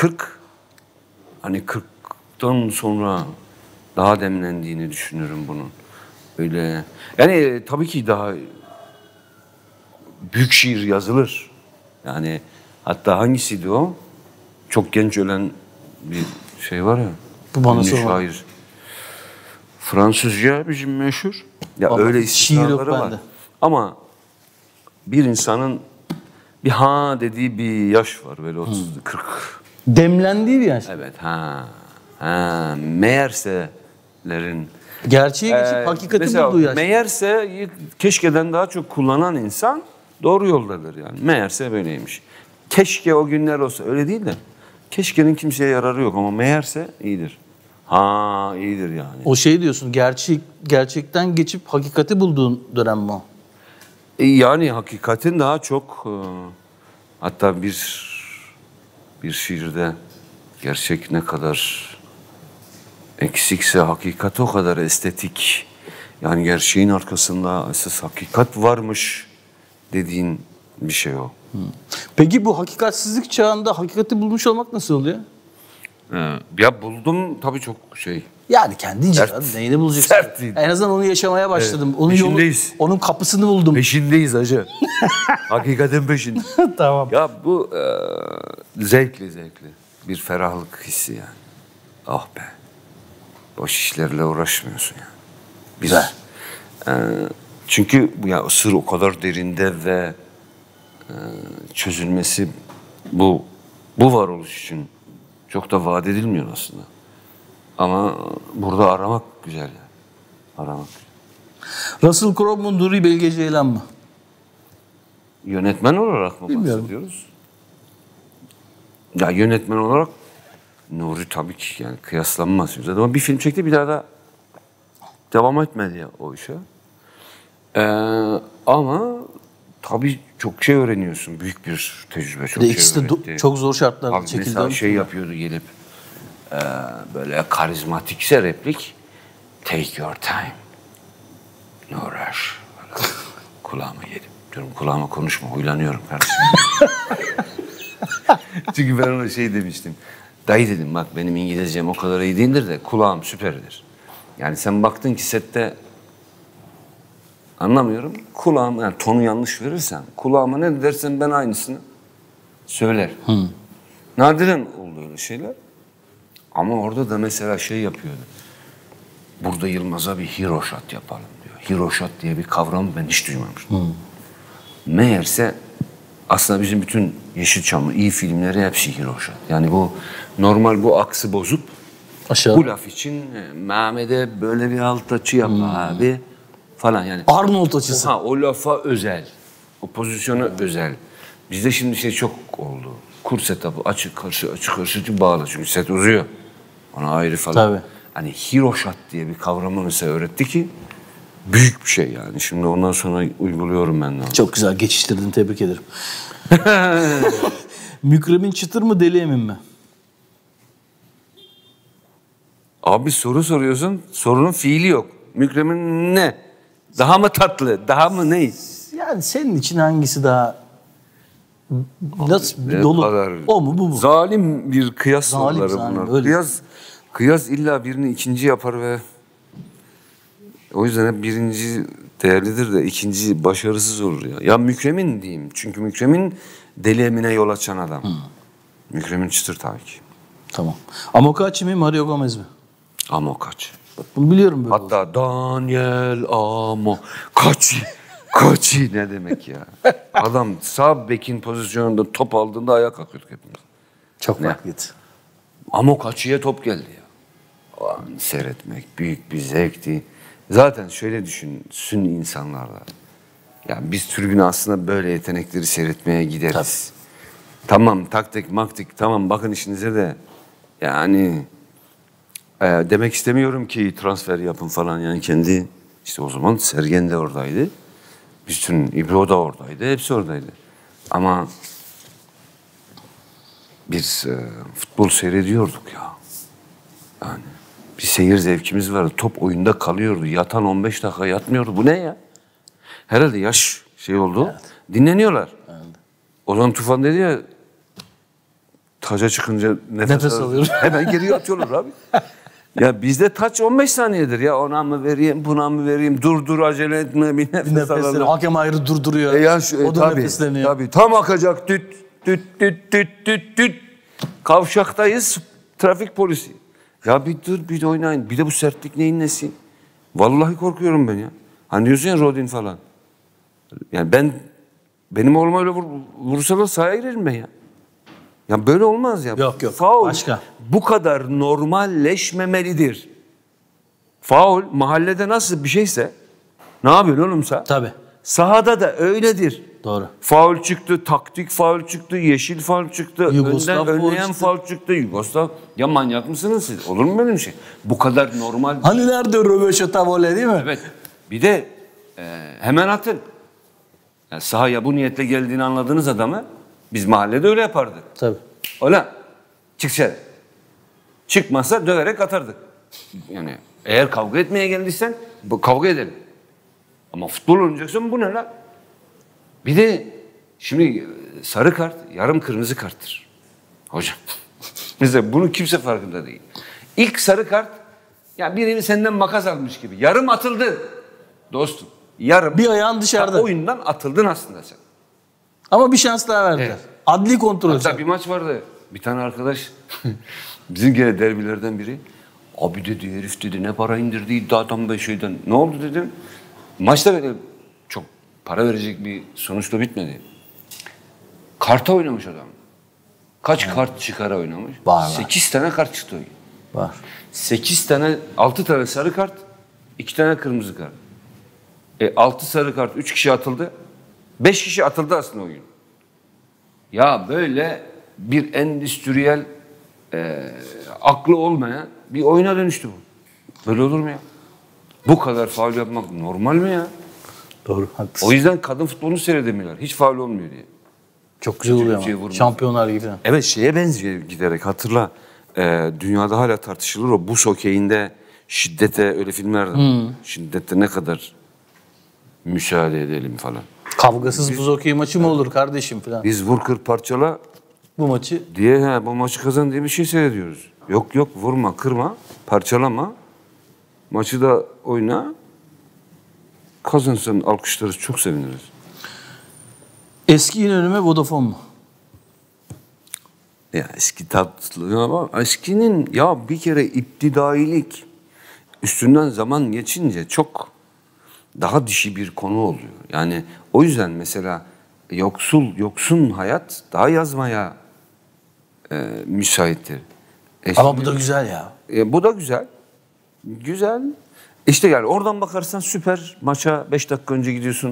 40'tan sonra daha demlendiğini düşünürüm bunun. Öyle. Yani tabii ki daha büyük şiir yazılır. Yani hatta hangisiydi o? Çok genç ölen bir şey var ya. Bu bana ünlü sorma. şair. Fransızca bizim meşhur. Ya Vallahi öyle şiir yok istisnaları var. bende. Ama bir insanın bir ha dediği bir yaş var böyle 30 40. Demlendiği bir yaş. Evet ha meğerselerin Gerçeğe geçip hakikati mesela bulduğu yaş. meğerse keşkeden daha çok kullanan insan doğru yoldadır yani. Meğerse böyleymiş. Keşke o günler olsa öyle değil de keşkenin kimseye yararı yok ama meğerse iyidir. Ha iyidir yani. O şey diyorsun, gerçekten geçip hakikati bulduğun dönem mi o? Yani hakikatin daha çok hatta bir şiirde gerçek ne kadar eksikse hakikat o kadar estetik. Yani gerçeğin arkasında esas hakikat varmış dediğin bir şey o. Peki bu hakikatsizlik çağında hakikati bulmuş olmak nasıl oluyor? Ya buldum tabii çok şey. Yani kendince Sert. abi, neyini bulacaksın? Sert değil. En azından onu yaşamaya başladım. Onun Peşindeyiz. onun kapısını buldum. Peşindeyiz hacı. Hakikatin peşinde. Tamam. Ya bu zevkli. Bir ferahlık hissi yani. Ah be. Boş işlerle uğraşmıyorsun yani. Güzel. Çünkü ya sır o kadar derinde ve çözülmesi bu varoluş için çok da vaat edilmiyor aslında. Ama burada aramak güzel yani. Aramak. Russell Crowe mu, Nuri Bilge Ceylan mı? Yönetmen olarak mı Bilmiyorum. bahsediyoruz? Ya yönetmen olarak Nuri tabii ki yani kıyaslanmaz. Ama bir film çekti bir daha da devam etmedi ya o işe. Ama tabii çok şey öğreniyorsun. Büyük bir tecrübe. Çok şey İkisi de öğretti. çok zor şartlarda Abi çekildi. mesela şey yapıyordu gelip böyle karizmatikse replik take your time. No rush. Kulağıma yedim. Diyorum kulağıma konuşma huylanıyorum kardeşim. Çünkü ben ona şey demiştim. Dayı dedim bak benim İngilizcem o kadar iyi değildir de kulağım süperdir. Yani sen baktın ki sette anlamıyorum. Kulağıma yani tonu yanlış verirsen kulağıma ne dersen ben aynısını söylerim. Nadiren oldu öyle şeyler. Ama orada da mesela şey yapıyordu. Burada Yılmaz'a bir hero shot yapalım diyor. Hero shot diye bir kavramı ben hiç duymamıştım. Meğerse aslında bizim bütün Yeşilçam'ın iyi filmleri hepsi hero shot. Yani bu normal bu aksı bozup Aşağı. bu laf için Mehmet'e böyle bir alt açı yap abi falan yani. Arnold açısı. O lafa özel. O pozisyona özel. Bizde şimdi şey çok oldu. Kur setup'ı açık karşı bağlı. Çünkü set uzuyor. Ona ayrı falan. Tabii. Hani hero shot diye bir kavramı mesela öğretti ki büyük bir şey yani. Şimdi ondan sonra uyguluyorum ben de onu. Çok güzel geçiştirdin, tebrik ederim. Mükremin Çıtır mı, Deli Emin mi? Abi soru soruyorsun, sorunun fiili yok. Mükremin ne? Daha mı tatlı, daha mı ne? Yani senin için hangisi daha nasıl Ne dolu? kadar O mu bu mu? Zalim bir kıyas soruları zalim, bunlar. öyle. Kıyas illa birini ikinci yapar ve o yüzden hep birinci değerlidir de ikinci başarısız olur ya. Ya Mükremin diyeyim. Çünkü Mükremin Deli Emin'e yol açan adam. Mükremin Çıtır tabii ki. Tamam. Amokachi mi, Mario Gomez mi? Amokachi. Bak bunu biliyorum böyle. Hatta Daniel Amokachi ne demek ya? Adam sağ bekin pozisyonunda top aldığında ayağa kalkıyorduk hepimiz. Çok Ne? farklıydı. Amokachi'ye top geldi ya. O an seyretmek büyük bir zevkti. Zaten şöyle düşünsün insanlarla. Yani biz tribüne aslında böyle yetenekleri seyretmeye gideriz. Tamam taktik maktik tamam bakın işinize de yani demek istemiyorum ki transfer yapın falan yani kendi işte o zaman Sergen de oradaydı. Bütün İbro da oradaydı. Hepsi oradaydı. Ama biz futbol seyrediyorduk ya. Yani bir seyir zevkimiz vardı. Top oyunda kalıyordu. Yatan 15 dakika yatmıyordu. Bu ne ya? Herhalde yaş şey oldu. Evet. Dinleniyorlar. Evet. Ozan Tufan dedi ya taca çıkınca nefes alıyor. Hemen geriye atıyorlar abi. Ya bizde taç 15 saniyedir ya. Ona mı vereyim, buna mı vereyim? Dur acele etme, bir nefes alalım. Hakem ayrı durduruyor. O da nefesleniyor. Tabii. Tam akacak. Düt. Kavşaktayız. Trafik polisi. Ya bir dur, bir de oynayın. Bir de bu sertlik neyin nesi? Vallahi korkuyorum ben ya. Hani diyorsun ya Rodin falan. Yani benim oğluma öyle vursalar sahaya girerim ben ya. Ya böyle olmaz ya. Yok. Faul Başka. bu kadar normalleşmemelidir. Faul mahallede nasıl bir şeyse, ne yapıyorsun oğlumsa? Tabii. Sahada da öyledir. Doğru. Faul çıktı, taktik faul çıktı, yeşil faul çıktı, Yugoslav önden faul önleyen çıktı. faul çıktı. Yugoslav. Ya manyak mısınız siz? Olur mu böyle bir şey? Bu kadar normal. Hani nerede röveşata voley değil mi? Evet. Bir de hemen atın. Yani sahaya bu niyetle geldiğini anladığınız adamı biz mahallede öyle yapardık. Tabii. Ulan çık dışarı. Çıkmazsa döverek atardık. Yani eğer kavga etmeye geldiysen kavga edelim. Ama futbol oynayacaksın, bu ne lan? Bir de şimdi sarı kart yarım kırmızı karttır. Hocam. Mesela bunu kimse farkında değil. İlk sarı kart ya birini senden makas almış gibi. Yarım atıldı. Dostum. Yarım. Bir ayağın dışarıda. Oyundan atıldın aslında sen. Ama bir şans daha verdiler. Evet. Adli kontrol. Hatta bir maç vardı. Bir tane arkadaş bizim gene derbilerden biri. Abi dedi herif dedi ne para indirdi iddiadan be şeyden. Ne oldu dedim. Maçta böyle çok para verecek bir sonuçla bitmedi. Karta oynamış adam. Kaç kart çıkara oynamış? Var. 8 tane kart çıktı oyun. Var. 8 tane, 6 tane sarı kart, 2 tane kırmızı kart. 6 sarı kart, 3 kişi atıldı. 5 kişi atıldı aslında oyun. Ya böyle bir endüstriyel aklı olmayan bir oyuna dönüştü bu. Böyle olur mu ya? Bu kadar faul yapmak normal mi ya? Doğru. Haklısın. O yüzden kadın futbolunu seyredemiyorlar. Hiç faul olmuyor diye. Çok güzel oluyor şey ama. vurmaz. Şampiyonlar gibi. Evet şeye benziyor giderek hatırla. Dünyada hala tartışılır o buz hokeyinde şiddete öyle filmler de. Şiddete ne kadar müsaade edelim falan. Kavgasız buz hokeyi maçı mı olur kardeşim falan. Biz vur kır parçala Bu maçı diye bu maçı kazan diye bir şey seyrediyoruz. Yok vurma kırma parçalama maçı da oyna kazanırsan alkışlarız çok seviniriz. eski İnönü mü Vodafone mu? Ya eski tatlı ama eskinin ya bir kere iptidailik üstünden zaman geçince çok daha dişi bir konu oluyor. Yani o yüzden mesela yoksun hayat daha yazmaya müsaittir. Ama bu da güzel ya. Bu da güzel. Güzel. İşte yani oradan bakarsan süper. Maça 5 dakika önce gidiyorsun.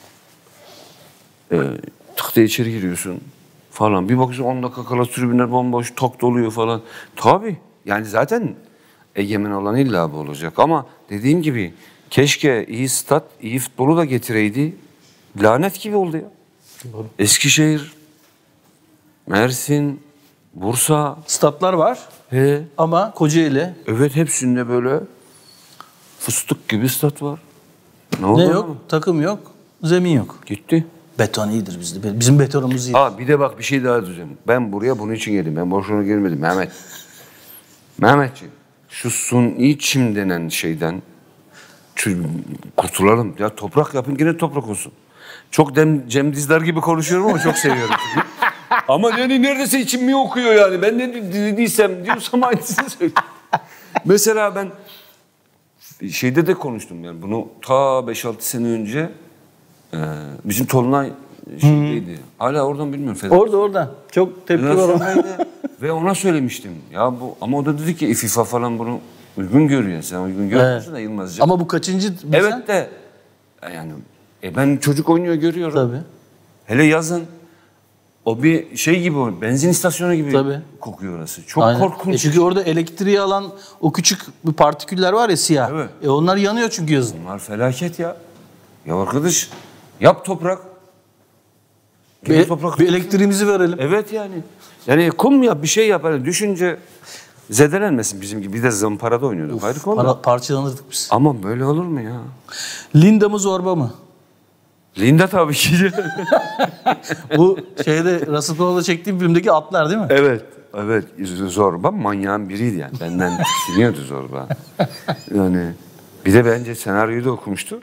Tık diye içeri giriyorsun falan. Bir bakıyorsun 10 dakika kala tribünler bomboş, tok doluyor falan. Tabii. Yani zaten egemen olan illa bu olacak. Ama dediğim gibi keşke iyi stat, iyi futbolu da getireydi. Lanet gibi oldu ya. Doğru. Eskişehir, Mersin, Bursa. Statlar var ama Kocaeli Evet hepsinde böyle fıstık gibi stat var. Ne oldu? ne yok? Takım yok, zemin yok. Gitti. Beton iyidir bizde. Bizim betonumuz iyi. Bir de bak bir şey daha diyeceğim. Ben buraya bunun için geldim. Ben boşuna gelmedim Mehmet. Mehmetciğim şu suni çim denen şeyden kurtulalım. Ya toprak yapın yine toprak olsun. Çok Cem Dizdar gibi konuşuyorum ama çok seviyorum. Ama yani neredeyse içimi okuyor yani. Ben ne diyorsam aynısını söylüyorum. Mesela ben şeyde de konuştum yani bunu ta 5-6 sene önce bizim Tolunay şeydeydi. Hala oradan bilmiyorum. Orada. Çok tepki var ona. Ve ona söylemiştim. Ya bu ama o da dedi ki FIFA falan bunu uygun görüyor. Sen uygun görmüyorsun da Yılmaz'cığım. Ama bu kaçıncı? Evet de yani ben çocuk oynuyor görüyorum. Tabii. Hele yazın o bir şey gibi benzin istasyonu gibi Tabii. kokuyor orası. Çok Aynen. korkunç. Çünkü orada elektriği alan o küçük bir partiküller var ya siyah. Evet. Onlar yanıyor çünkü yazın. Bunlar felaket ya. Ya arkadaş yap toprak. Toprak. Bir elektriğimizi verelim. Evet yani. Yani kum yap bir şey yap. Yani düşünce zedelenmesin bizim gibi. Bir de zamparada oynuyorduk. Ayrı konu. Parçalanırdık biz. Ama böyle olur mu ya? Linda mı Zorba mı? Linda tabii ki. Bu şeyde Russell Crowe'da çektiğim filmdeki atlar değil mi? Evet. Evet, Zorba manyağın biriydi yani. Benden tiksiniyordu Zorba. Yani bir de bence senaryoyu da okumuştu.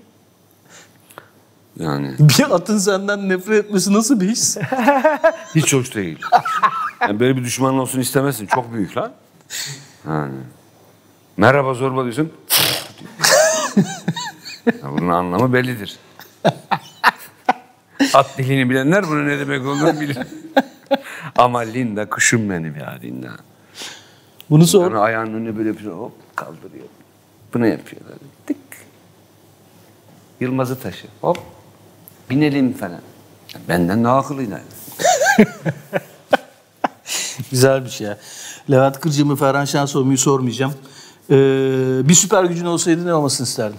Yani Bir atın senden nefret etmesi nasıl bir his? hiç hoş değil. Yani böyle bir düşmanın olsun istemezsin. Çok büyük lan. Yani. Merhaba Zorba diyorsun. Bunun anlamı bellidir. At dilini bilenler bunun ne demek olduğunu bilir. Ama Linda kuşum benim ya Linda. Bunu sor. Yani ayağının önüne böyle yapıyor, hop kaldırıyor. Bunu yapıyorlar. Tık. Yılmaz'ı taşı. Hop. Binelim falan. Benden daha akıllıydı. Güzel bir şey ya. Levent Kırcı mı Ferhan Şensoy mu'yu sormayacağım. Bir süper gücün olsaydı ne olmasını isterdin?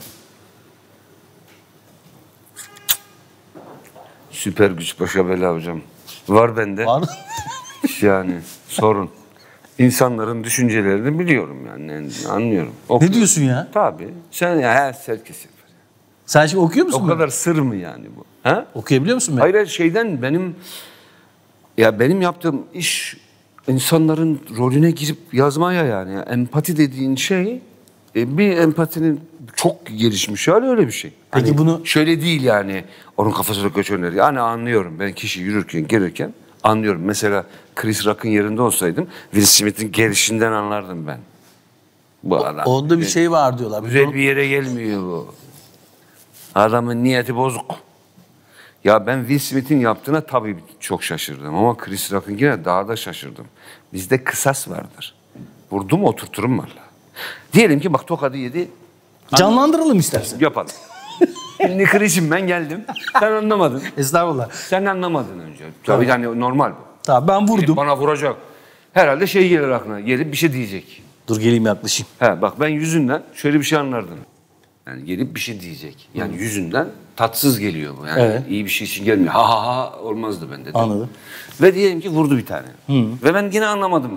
Süper güç başa bela hocam. Var bende. Var mı? Yani sorun. İnsanların düşüncelerini biliyorum yani. Anlıyorum. Ne diyorsun ya? Tabii. Sen ya herkes yapar. Sen şimdi okuyor musun? O kadar sır mı yani bu? Ha? Okuyabiliyor musun? Hayır şeyden benim yaptığım iş insanların rolüne girip yazmaya yani. Empati dediğin şey bir empatinin çok gelişmiş hali öyle bir şey. Peki Hani bunu şöyle değil yani onun kafasına göçenler. Yani anlıyorum ben kişi yürürken gelirken anlıyorum. Mesela Chris Rock'ın yerinde olsaydım Will Smith'in gelişinden anlardım ben. Bu adam. onda bir şey var diyorlar. Güzel bir yere gelmiyor bu. Adamın niyeti bozuk. Ya ben Will Smith'in yaptığına tabii çok şaşırdım ama Chris Rock'ınkine daha da şaşırdım. Bizde kısas vardır. Vurdum oturturum valla. Diyelim ki bak tokadı yedi. Canlandıralım istersen. Yapalım. Şimdi Chris'im ben geldim. Sen anlamadın. Estağfurullah. Sen anlamadın önce. Tabii yani normal bu. Tamam ben vurdum. Bana vuracak. Herhalde şey gelir aklına. Gelip bir şey diyecek. Dur geleyim yaklaşayım. He bak ben yüzünden şöyle bir şey anlardım. Yani gelip bir şey diyecek. Yani yüzünden tatsız geliyor bu. Yani Evet. iyi bir şey için gelmiyor. Ha ha ha olmazdı bende. Anladım. Ve diyelim ki vurdu bir tane. Ve ben yine anlamadım.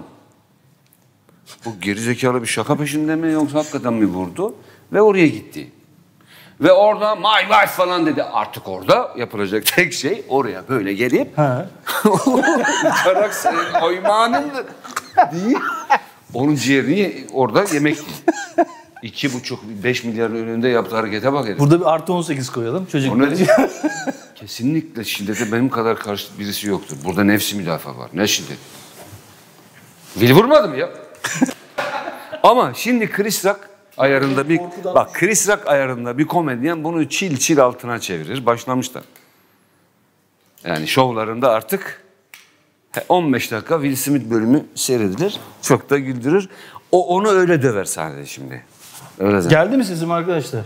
Bu gerizekalı bir şaka peşinde mi yoksa hakikaten mi vurdu? Ve oraya gitti. Ve orada my wife falan dedi. Artık orada yapılacak tek şey oraya böyle gelip uçarak senin oymağınındır diye onun ciğerini orada yemek değil. 2,5-5 milyar önünde yaptığı harekete bak herif. Burada bir artı 18 koyalım. Çocuklar için. Kesinlikle şiddete benim kadar karşı birisi yoktur. Burada nefsi müdafaa var. Ne şiddet? Will vurmadı mı ya? Ama şimdi Chris Rock ayarında bir... Bak Chris Rock ayarında bir komedyen bunu çil altına çevirir. Başlamışlar. Yani şovlarında artık 15 dakika Will Smith bölümü seyredilir. Çok da güldürür. O onu öyle döver sahnede şimdi. Öyle de. Geldi mi sesim arkadaşlar?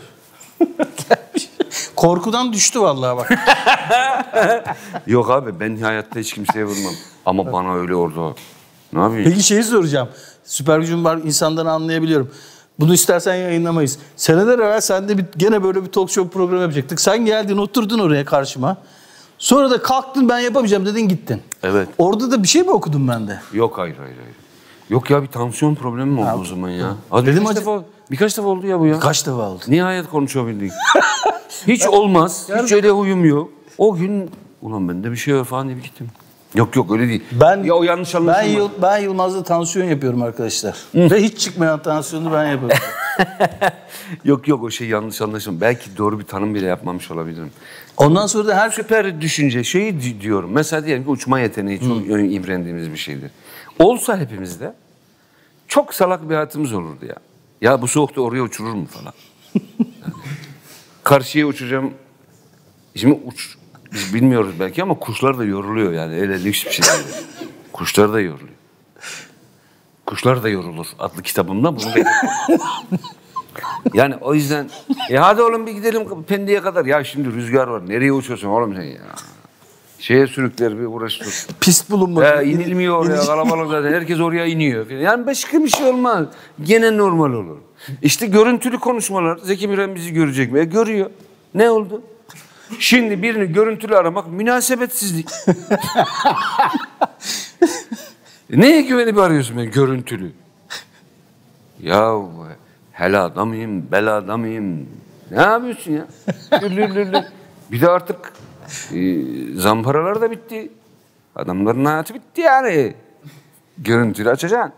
Korkudan düştü vallahi bak. Yok abi ben hayatta hiç kimseye vurmam. Ama bana öyle orada. Ne yapayım? Peki şeyi soracağım. Süper gücüm var insanları anlayabiliyorum. Bunu istersen yayınlamayız. Seneler evvel sende gene böyle bir talk show programı yapacaktık. Sen geldin oturdun oraya karşıma. Sonra da kalktın ben yapamayacağım dedin gittin. Evet. Orada da bir şey mi okudum ben de? Yok hayır. Yok ya bir tansiyon problemi mi oldu o zaman ya? Hadi Dedim birkaç defa oldu ya bu ya. Kaç defa oldu? Nihayet konuşabildik. Hiç olmaz. Hiç öyle huyum yok. O gün ulan bende bir şey var falan diye gittim. Yok öyle değil. Ya o yanlış anlaşılma. Ben Yılmaz'da tansiyon yapıyorum arkadaşlar. Ve hiç çıkmayan tansiyonu ben yapıyorum. Yok o şey yanlış anlaşılma. Belki doğru bir tanım bile yapmamış olabilirim. Ondan sonra da her Süper düşünce şeyi diyorum. Mesela diyelim ki uçma yeteneği çok imrendiğimiz bir şeydir. Olsa hepimizde çok salak bir hayatımız olurdu ya. Ya bu soğukta oraya uçurur mu falan. Yani, karşıya uçacağım. Şimdi biz bilmiyoruz belki ama kuşlar da yoruluyor yani. Öyle lüks bir şey değil. Kuşlar da yoruluyor. Kuşlar da yorulur adlı kitabımda bunu belirtiyorum. Yani o yüzden hadi oğlum bir gidelim Pendik'e kadar. Ya şimdi rüzgar var. Nereye uçuyorsun oğlum sen ya? Şeye sürükler bir uğraştır. pist bulunmadı. İnilmiyor oraya kalabalık zaten. Herkes oraya iniyor. Yani başka bir şey olmaz. Gene normal olur. İşte görüntülü konuşmalar. Zeki Müren bizi görecek mi? Görüyor. Ne oldu? Şimdi birini görüntülü aramak münasebetsizlik. Neye güvenip arıyorsun beni görüntülü? Ya hel adamıyım, bel adamıyım. Ne yapıyorsun ya? Bir de artık zamparalar da bitti. Adamların hayatı bitti yani. Görüntülü açacaksın.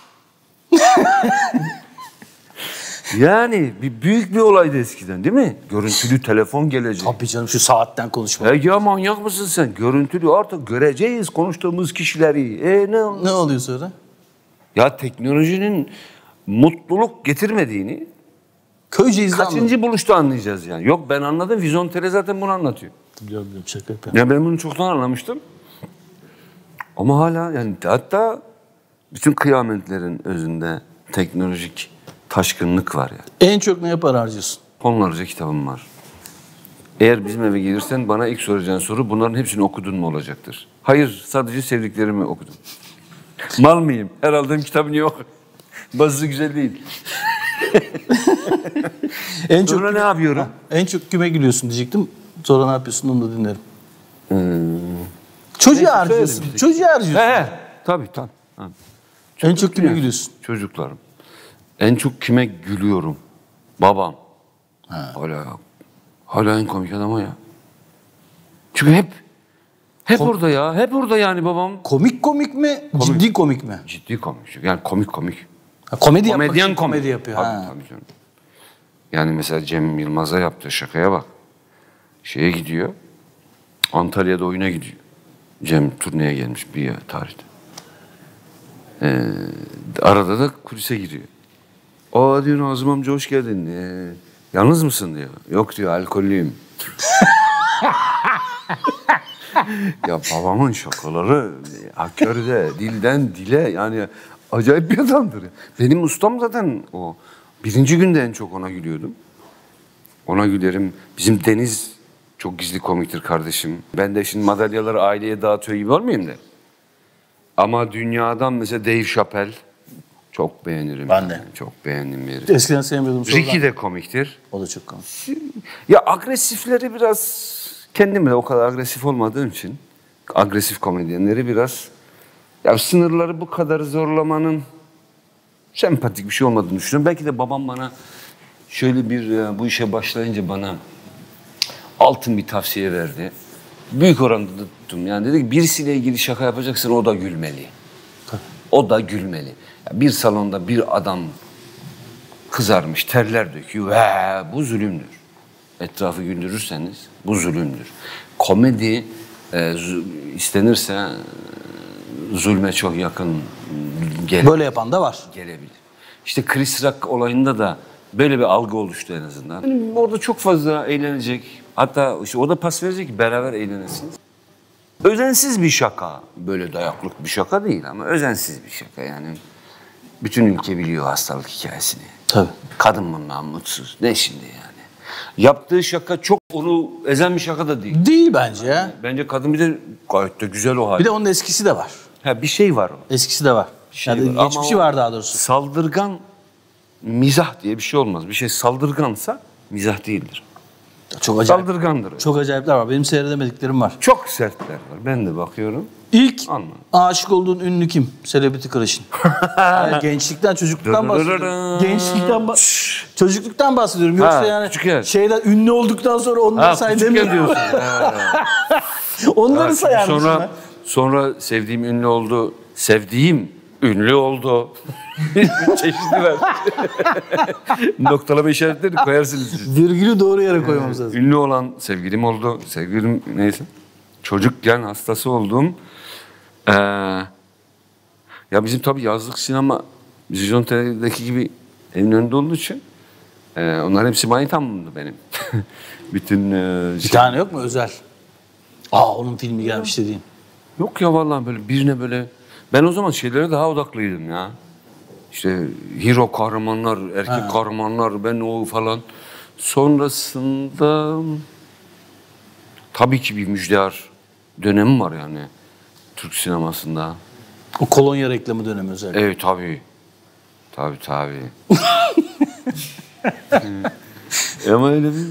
Yani büyük bir olaydı eskiden değil mi? Görüntülü telefon gelecek. Tabii canım, şu saatten konuşmak. Ya manyak mısın sen? Görüntülü artık göreceğiz konuştuğumuz kişileri. Ne oluyor sonra? Ya teknolojinin mutluluk getirmediğini Köyceğiz'de kaçıncı buluşta anlayacağız yani. Yok ben anladım. Vizyon zaten bunu anlatıyor. Biliyorum, şaka yapıyorum. Ya ben bunu çoktan anlamıştım. Ama hala yani hatta bütün kıyametlerin özünde teknolojik taşkınlık var ya. En çok neye para harcıyorsun? Onlarca kitabım var. Eğer bizim eve gelirsen bana ilk soracağın soru bunların hepsini okudun mu olacaktır. Hayır, sadece sevdiklerimi okudum. Mal mıyım? Her aldığım kitabın yok. Bazısı güzel değil. En çok Sonra ne yapıyorum? En çok kime gülüyorsun diyecektim. Sonra ne yapıyorsun onu da dinlerim. Çocuğa harcıyorsun. Çocuğa harcıyorsun. He, tabii. En çok kime gülüyorsun? Çocuklarım. En çok kime gülüyorum? Babam. Hala en komik adam o ya. Çünkü hep orada ya. Hep orada yani babam. Komik mi? Ciddi komik mi? Ciddi komik. Yani komik. Ha, komedi yapmak Komedyen için komedi yapıyor. Tabii canım. Yani mesela Cem Yılmaz'a yaptığı şakaya bak. Şeye gidiyor. Antalya'da oyuna gidiyor. Cem turneye gelmiş bir tarihte. Arada da kulise giriyor. Aa diyor Nazım amca hoş geldin. Yalnız mısın diyor. Yok diyor alkollüyüm. Ya babamın şakaları hakörde, dilden dile yani acayip bir adamdır. Benim ustam zaten o. Birinci günde en çok ona gülüyordum. Ona gülerim. Bizim Deniz çok gizli komiktir kardeşim. Ben de şimdi madalyaları aileye dağıtıyor gibi olmayayım da. Ama dünyadan mesela Dave Chappelle çok beğenirim. Ben de. Yani. Çok beğendim yeri. Eskiden sevmiyordum. Ricky de komiktir. O da çok komik. Ya agresifleri biraz kendim de o kadar agresif olmadığım için agresif komedyenleri biraz ya sınırları bu kadar zorlamanın sempatik bir şey olmadığını düşünüyorum. Belki de babam bana şöyle bir bu işe başlayınca bana altın bir tavsiye verdi. Büyük oranda da tuttum. Yani dedi ki birisiyle ilgili şaka yapacaksın o da gülmeli. O da gülmeli. Bir salonda bir adam kızarmış, terler döküyor. Bu zulümdür. Etrafı güldürürseniz bu zulümdür. Komedi istenirse zulme çok yakın gelebilir. Böyle yapan da var. Gelebilir. İşte Chris Rock olayında da böyle bir algı oluştu en azından. Yani orada çok fazla eğlenecek. Hatta işte o da pas verecek ki beraber eğlenesiniz. Özensiz bir şaka. Böyle dayaklık bir şaka değil ama özensiz bir şaka yani. Bütün ülke biliyor hastalık hikayesini. Tabii. Kadın bundan mutsuz. Ne şimdi yani? Yaptığı şaka çok onu ezen bir şaka da değil. Değil bence ya. Bence kadın bir de gayet de güzel o hali. Bir de onun eskisi de var. Ha, bir şey var o. Eskisi de var. Şey Yani var. geçmişi Ama var daha doğrusu. Saldırgan mizah diye bir şey olmaz. Bir şey saldırgansa mizah değildir. Çok acayip. Saldırgandır. Çok acayipler var. Benim seyredemediklerim var. Çok sertler var. Ben de bakıyorum. İlk Anladım. aşık olduğun ünlü kim? Celebrity Crush'ın. Yani gençlikten, çocukluktan bahsediyorum. Çocukluktan bahsediyorum. Yoksa yani küçükken. şeyden ünlü olduktan sonra onları say küçükken demiyorum. diyorsun. Onları sayar mısın? Sonra sevdiğim ünlü oldu. Sevdiğim ünlü oldu. Çeşitli var. Noktalama işaretleri koyarsınız siz. Virgülü doğru yere koymamız lazım. Ünlü olan sevgilim oldu. Sevgilim neyse. Çocukken hastası oldum. Ya bizim tabii yazlık sinema Vizyon TV'deki gibi evin önünde olduğu için onlar hepsi manitamdı benim. Bütün Bir tane yok mu özel? Onun filmi gelmiş dediğin. Yok ya vallahi böyle birine böyle ben o zaman şeylere daha odaklıydım ya. İşte hero kahramanlar, erkek kahramanlar, ben o falan. Sonrasında tabii ki bir Müjdar dönemi var yani Türk sinemasında. O kolonya reklamı dönemi özellikle. Evet tabii. Tabii. Ama öyle bir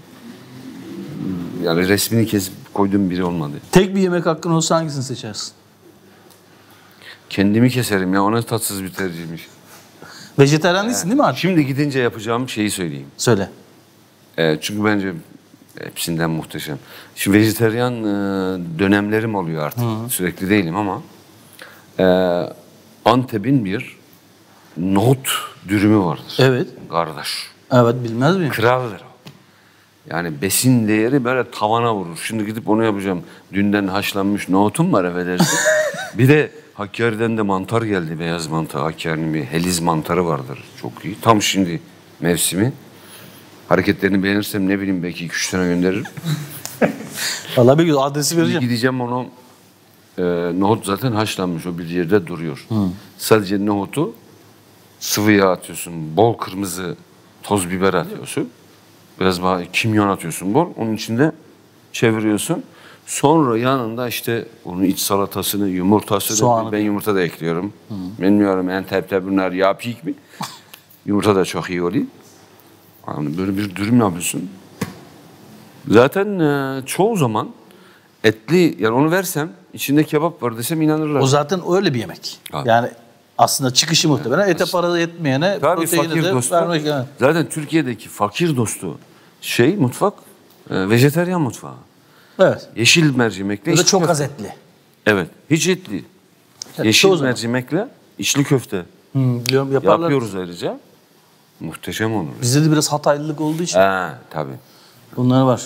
yani resmini kesip koyduğum biri olmadı. Tek bir yemek hakkın olsa hangisini seçersin? Kendimi keserim ya, o ne tatsız bir tercihmiş. Vejetaryen değilsin değil mi artık? Şimdi gidince yapacağım şeyi söyleyeyim. Söyle. Çünkü bence hepsinden muhteşem. Şimdi vejetaryen dönemlerim oluyor artık. Sürekli değilim ama Antep'in bir nohut dürümü vardır. Evet. Kardeş. Evet, bilmez miyim? Kraldır o. Yani besin değeri böyle tavana vurur. Şimdi gidip onu yapacağım. Dünden haşlanmış nohutum var affedersin. Bir de Hakkari'den de mantar geldi. Beyaz mantar. Hakkari'nin bir heliz mantarı vardır. Çok iyi. Tam şimdi mevsimi. Hareketlerini beğenirsem ne bileyim belki 2-3 tane gönderirim. Vallahi bir adresi vereceğim. Gideceğim onu. Nohut zaten haşlanmış. O bir yerde duruyor. Sadece nohutu sıvı yağ atıyorsun. Bol kırmızı toz biber atıyorsun. Biraz kimyon atıyorsun bol. Onun içinde çeviriyorsun. Sonra yanında işte onun iç salatasını, yumurtasını. Soğanı. Ben yumurta da ekliyorum. Bilmiyorum Antep'te bunlar yapıyık mı? Yumurta da çok iyi oluyor. Yani böyle bir dürüm yapıyorsun. Zaten çoğu zaman etli, yani onu versem içinde kebap var desem inanırlar. O zaten öyle bir yemek. Abi. Yani aslında çıkışı muhtemelen ete para etmeyene Tabii proteini fakir de dostu. vermek. Evet. Zaten Türkiye'deki fakir dostu mutfak vejeteryan mutfağı. Evet. Yeşil mercimekle Ya da içli çok köfte. az etli. Evet. Hiç etli. Evet, Yeşil çoğu zaman. mercimekle içli köfte Biliyorum, yaparlar. yapıyoruz ayrıca. Muhteşem olur. Bizde de biraz Hataylılık olduğu için Tabii. bunlar var.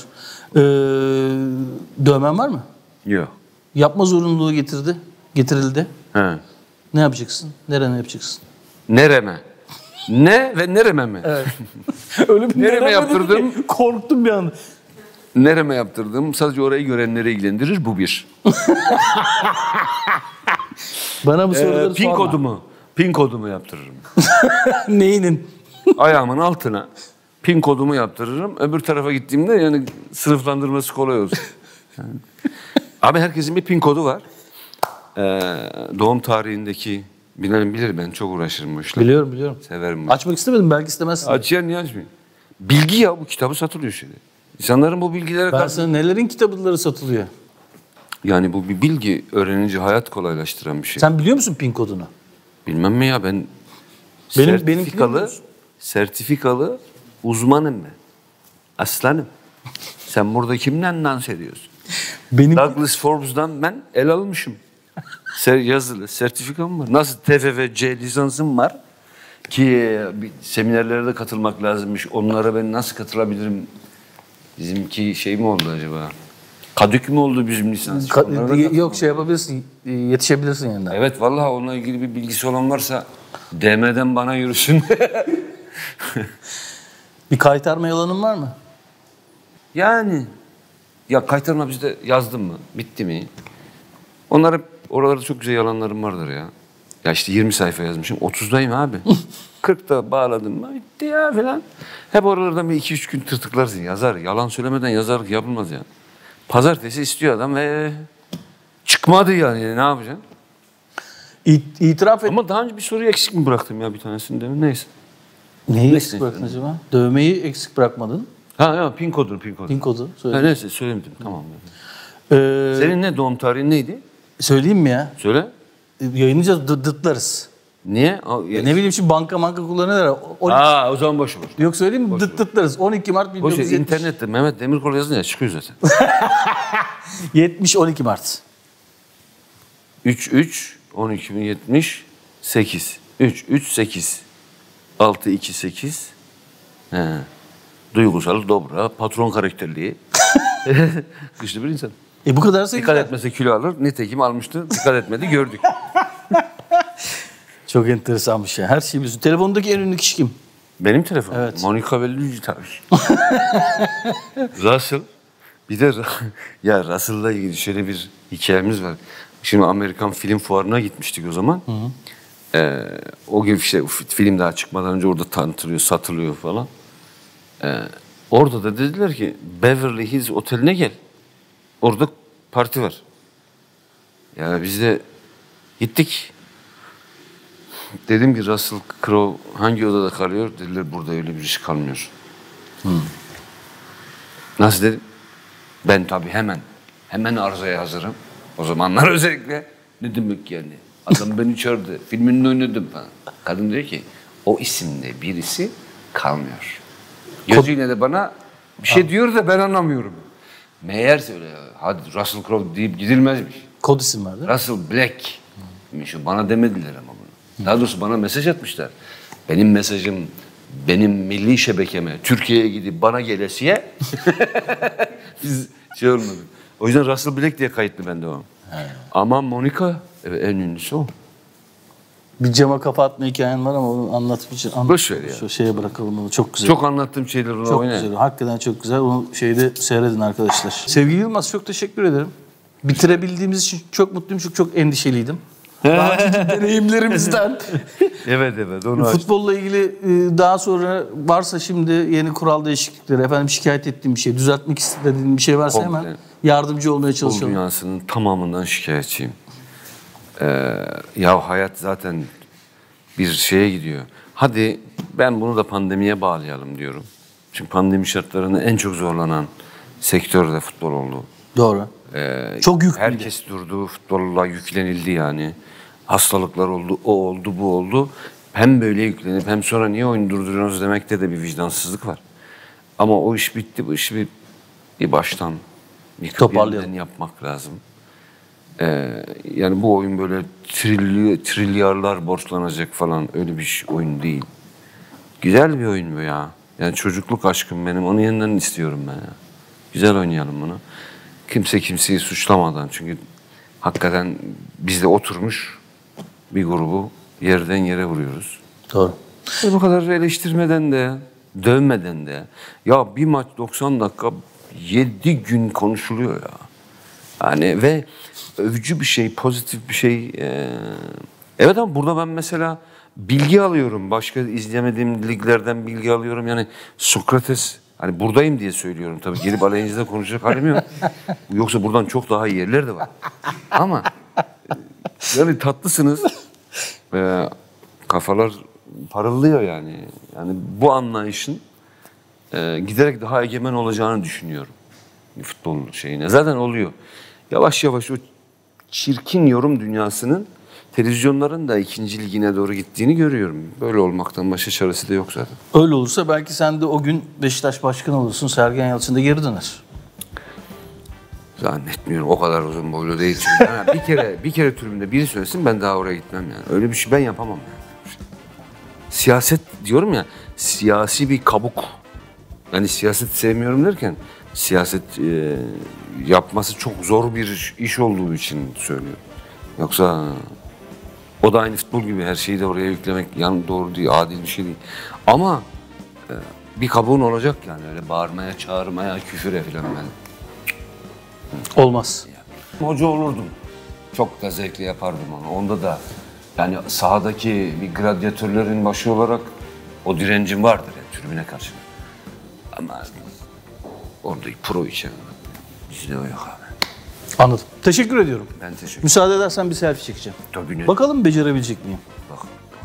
Dövmen var mı? Yok. Yapma zorunluluğu getirildi. He. Ne yapacaksın? Nereye yapacaksın? Nereme? Ne ve nereme mi? Evet. Öyle bir Nereme nereye yaptırdım? dedi ki, korktum bir anda. Nereme yaptırdım? Sadece orayı görenleri ilgilendirir. Bu bir. Bana bu soruları Pin sorma. kodumu. Pin kodumu yaptırırım. Neyinin? Ayağımın altına pin kodumu yaptırırım. Öbür tarafa gittiğimde yani sınıflandırması kolay olsun. Abi herkesin bir pin kodu var. Doğum tarihindeki bilir ben çok uğraşırım bu işle. Biliyorum. Severim bu. Açmak istemedim, belki istemezsin. Açıyan niye açmayayım? Bilgi ya, bu kitabı satılıyor şimdi. İnsanların bu bilgilere Ben karşı... sana nelerin kitapları satılıyor? Yani bu bir bilgi, öğrenince hayat kolaylaştıran bir şey. Sen biliyor musun pin kodunu? Bilmem mi ya, ben benimkini sertifikalı uzmanım ben. Aslanım. Sen burada kimden dans ediyorsun? Douglas Forbes'dan ben el almışım. Yazılı sertifikam var. Nasıl TFF-C lisansım var ki seminerlere de katılmak lazımmış. Onlara ben nasıl katılabilirim? Bizimki şey mi oldu acaba? Kadük mü oldu bizim lisans? Yok, şey yapabilirsin, yetişebilirsin yanına. Evet, vallahi onunla ilgili bir bilgisi olan varsa DM'den bana yürüsün. Bir kaytarma yalanın var mı? Yani ya kaytarma bizde yazdım mı? Bitti mi? Onlar hep oralarda çok güzel yalanlarım vardır ya. Ya işte 20 sayfa yazmışım. 30'dayım abi. 40'da bağladım mı? Bitti ya falan. Hep oralardan bir 2-3 gün tırtıklarsın. Yazar. Yalan söylemeden yazarlık yapılmaz yani. Pazartesi istiyor adam ve çıkmadı yani. Ne yapacaksın? İtiraf et. Ama daha önce bir soruyu eksik mi bıraktım ya bir tanesini demin? Neyse. Neyi Neyse. eksik bıraktın acaba? Dövmeyi eksik bırakmadın. Ha pin kodu. Pin kodu. Ha, neyse söylemedim. Tamam. Ee, Senin ne doğum tarihin neydi? Söyleyeyim mi ya? Söyle. Yayınlayacağız, dıtlarız. Niye? Ne bileyim, şimdi banka kullanıyorlar. O zaman boş ver. Yok, söyleyeyim mi? Dıtlarız. 12 Mart Boş ver. 1970. İnternette Mehmet Demirkol yazınca ya çıkıyor zaten. 12 Mart. 3-3-12-78. 3-3-8. 6-2-8. Duygusal, dobra, patron karakterliği. Güçlü bir insan. Bu kadar Dikkat etmese kilo alır. Nitekim almıştı. Dikkat etmedi, gördük. Çok enteresanmış ya. Her şeyi biliyorsun. Telefondaki en ünlü kişi kim? Benim telefonum. Evet. Monica Bellucci tabii. Russell. Bir de ya Russell'la ilgili şöyle bir hikayemiz var. Şimdi Amerikan Film Fuarı'na gitmiştik o zaman. O gün işte film daha çıkmadan önce orada tanıtılıyor, satılıyor falan. Orada da dediler ki Beverly Hills Oteli'ne gel. Orada parti var. Yani biz de gittik. Dedim ki Russell Crowe hangi odada kalıyor? Dediler burada öyle bir iş kalmıyor. Nasıl dedim? Ben tabii hemen arzaya hazırım. O zamanlar özellikle ne demek yani? Adam beni çağırdı. Filminde oynadım falan. Kadın diyor ki o isimde birisi kalmıyor. Gözüyle de bana bir şey diyor da ben anlamıyorum. Meğerse öyle hadi Russell Crowe deyip gidilmezmiş. Kod isim vardı. Russell Black. Bana demediler ama bunu. Daha doğrusu bana mesaj atmışlar. Benim mesajım benim milli şebekeme Türkiye'ye gidip bana gelesiye biz şey olmadı. O yüzden Russell Black diye kayıtlı bende o. Ama Monica en ünlüsü o. Bir cama kafa atma hikayen var ama onu anlatmayacağım. Boş ver ya. Şu şeye bırakalım onu. Çok güzel. Çok anlattığım şeyler ona Çok oyna. güzel. Hakikaten çok güzel. Onu şeyde seyredin arkadaşlar. Sevgili Yılmaz, çok teşekkür ederim. Bitirebildiğimiz için çok mutluyum çünkü çok endişeliydim. Daha önceki deneyimlerimizden. Evet onu aç. Futbolla ilgili daha sonra varsa şimdi yeni kural değişiklikleri, efendim şikayet ettiğim bir şey, düzeltmek istediğim bir şey varsa hemen yardımcı olmaya Futbol çalışalım. dünyasının tamamından şikayetçiyim. Ya hayat zaten bir şeye gidiyor. Hadi ben bunu da pandemiye bağlayalım diyorum. Çünkü pandemi şartlarında en çok zorlanan sektör de futbol oldu. Doğru. Çok yüklüydü. Herkes durdu, futbolla yüklenildi yani. Hastalıklar oldu, o oldu, bu oldu. Hem böyle yüklenip hem sonra niye oyunu durduruyorsunuz demekte de bir vicdansızlık var. Ama o iş bitti, bu işi bir baştan yıkıp yeniden yapmak lazım. Yani bu oyun böyle trilyarlar borçlanacak falan öyle bir oyun değil. Güzel bir oyun bu ya. Yani çocukluk aşkım benim, onu yeniden istiyorum ben ya. Güzel oynayalım bunu. Kimse kimseyi suçlamadan, çünkü hakikaten bizde oturmuş bir grubu yerden yere vuruyoruz. Doğru. Bu kadar eleştirmeden de, dövmeden de. Ya bir maç 90 dakika 7 gün konuşuluyor ya. Yani ve övücü bir şey, pozitif bir şey. Evet ama burada ben mesela bilgi alıyorum. Başka izlemediğim liglerden bilgi alıyorum. Yani Sokrates, hani buradayım diye söylüyorum tabii. Gelip aleyhinizde konuşacak halim yok. Yoksa buradan çok daha iyi yerler de var. Ama yani tatlısınız. Kafalar parıldıyor yani. Yani bu anlayışın giderek daha egemen olacağını düşünüyorum. Futbol şeyine. Zaten oluyor. Yavaş yavaş o çirkin yorum dünyasının televizyonların da 2. ligine doğru gittiğini görüyorum. Böyle olmaktan başka çaresi de yok zaten. Öyle olursa belki sen de o gün Beşiktaş başkanı olursun, Sergen Yalçın da geri döner. Zannetmiyorum. O kadar uzun boylu değil. Çünkü. Yani bir kere tribünde biri söylesin, ben daha oraya gitmem yani. Öyle bir şey ben yapamam yani. Siyaset diyorum ya, siyasi bir kabuk. Yani siyaset sevmiyorum derken siyaset yapması çok zor bir iş olduğu için söylüyorum. Yoksa o da aynı futbol gibi, her şeyi de oraya yüklemek yani doğru değil, adil bir şey değil. Ama bir kabuğun olacak yani, öyle bağırmaya, çağırmaya, küfüre falan ben. Olmaz. Hoca olurdum. Çok da zevkli yapardım onu. Onda da yani sahadaki bir gladyatörlerin başı olarak o direncim vardır yani tribüne karşı. Ama orada pro için bizde o yok abi. Anladım. Teşekkür ediyorum. Ben teşekkür ederim. Müsaade edersen bir selfie çekeceğim. Tabii ne? Bakalım becerebilecek miyim? Bak.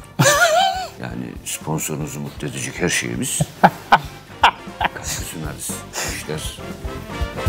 Yani sponsorunuzu mutlu edecek her şeyimiz. Katkı sunarız. İşler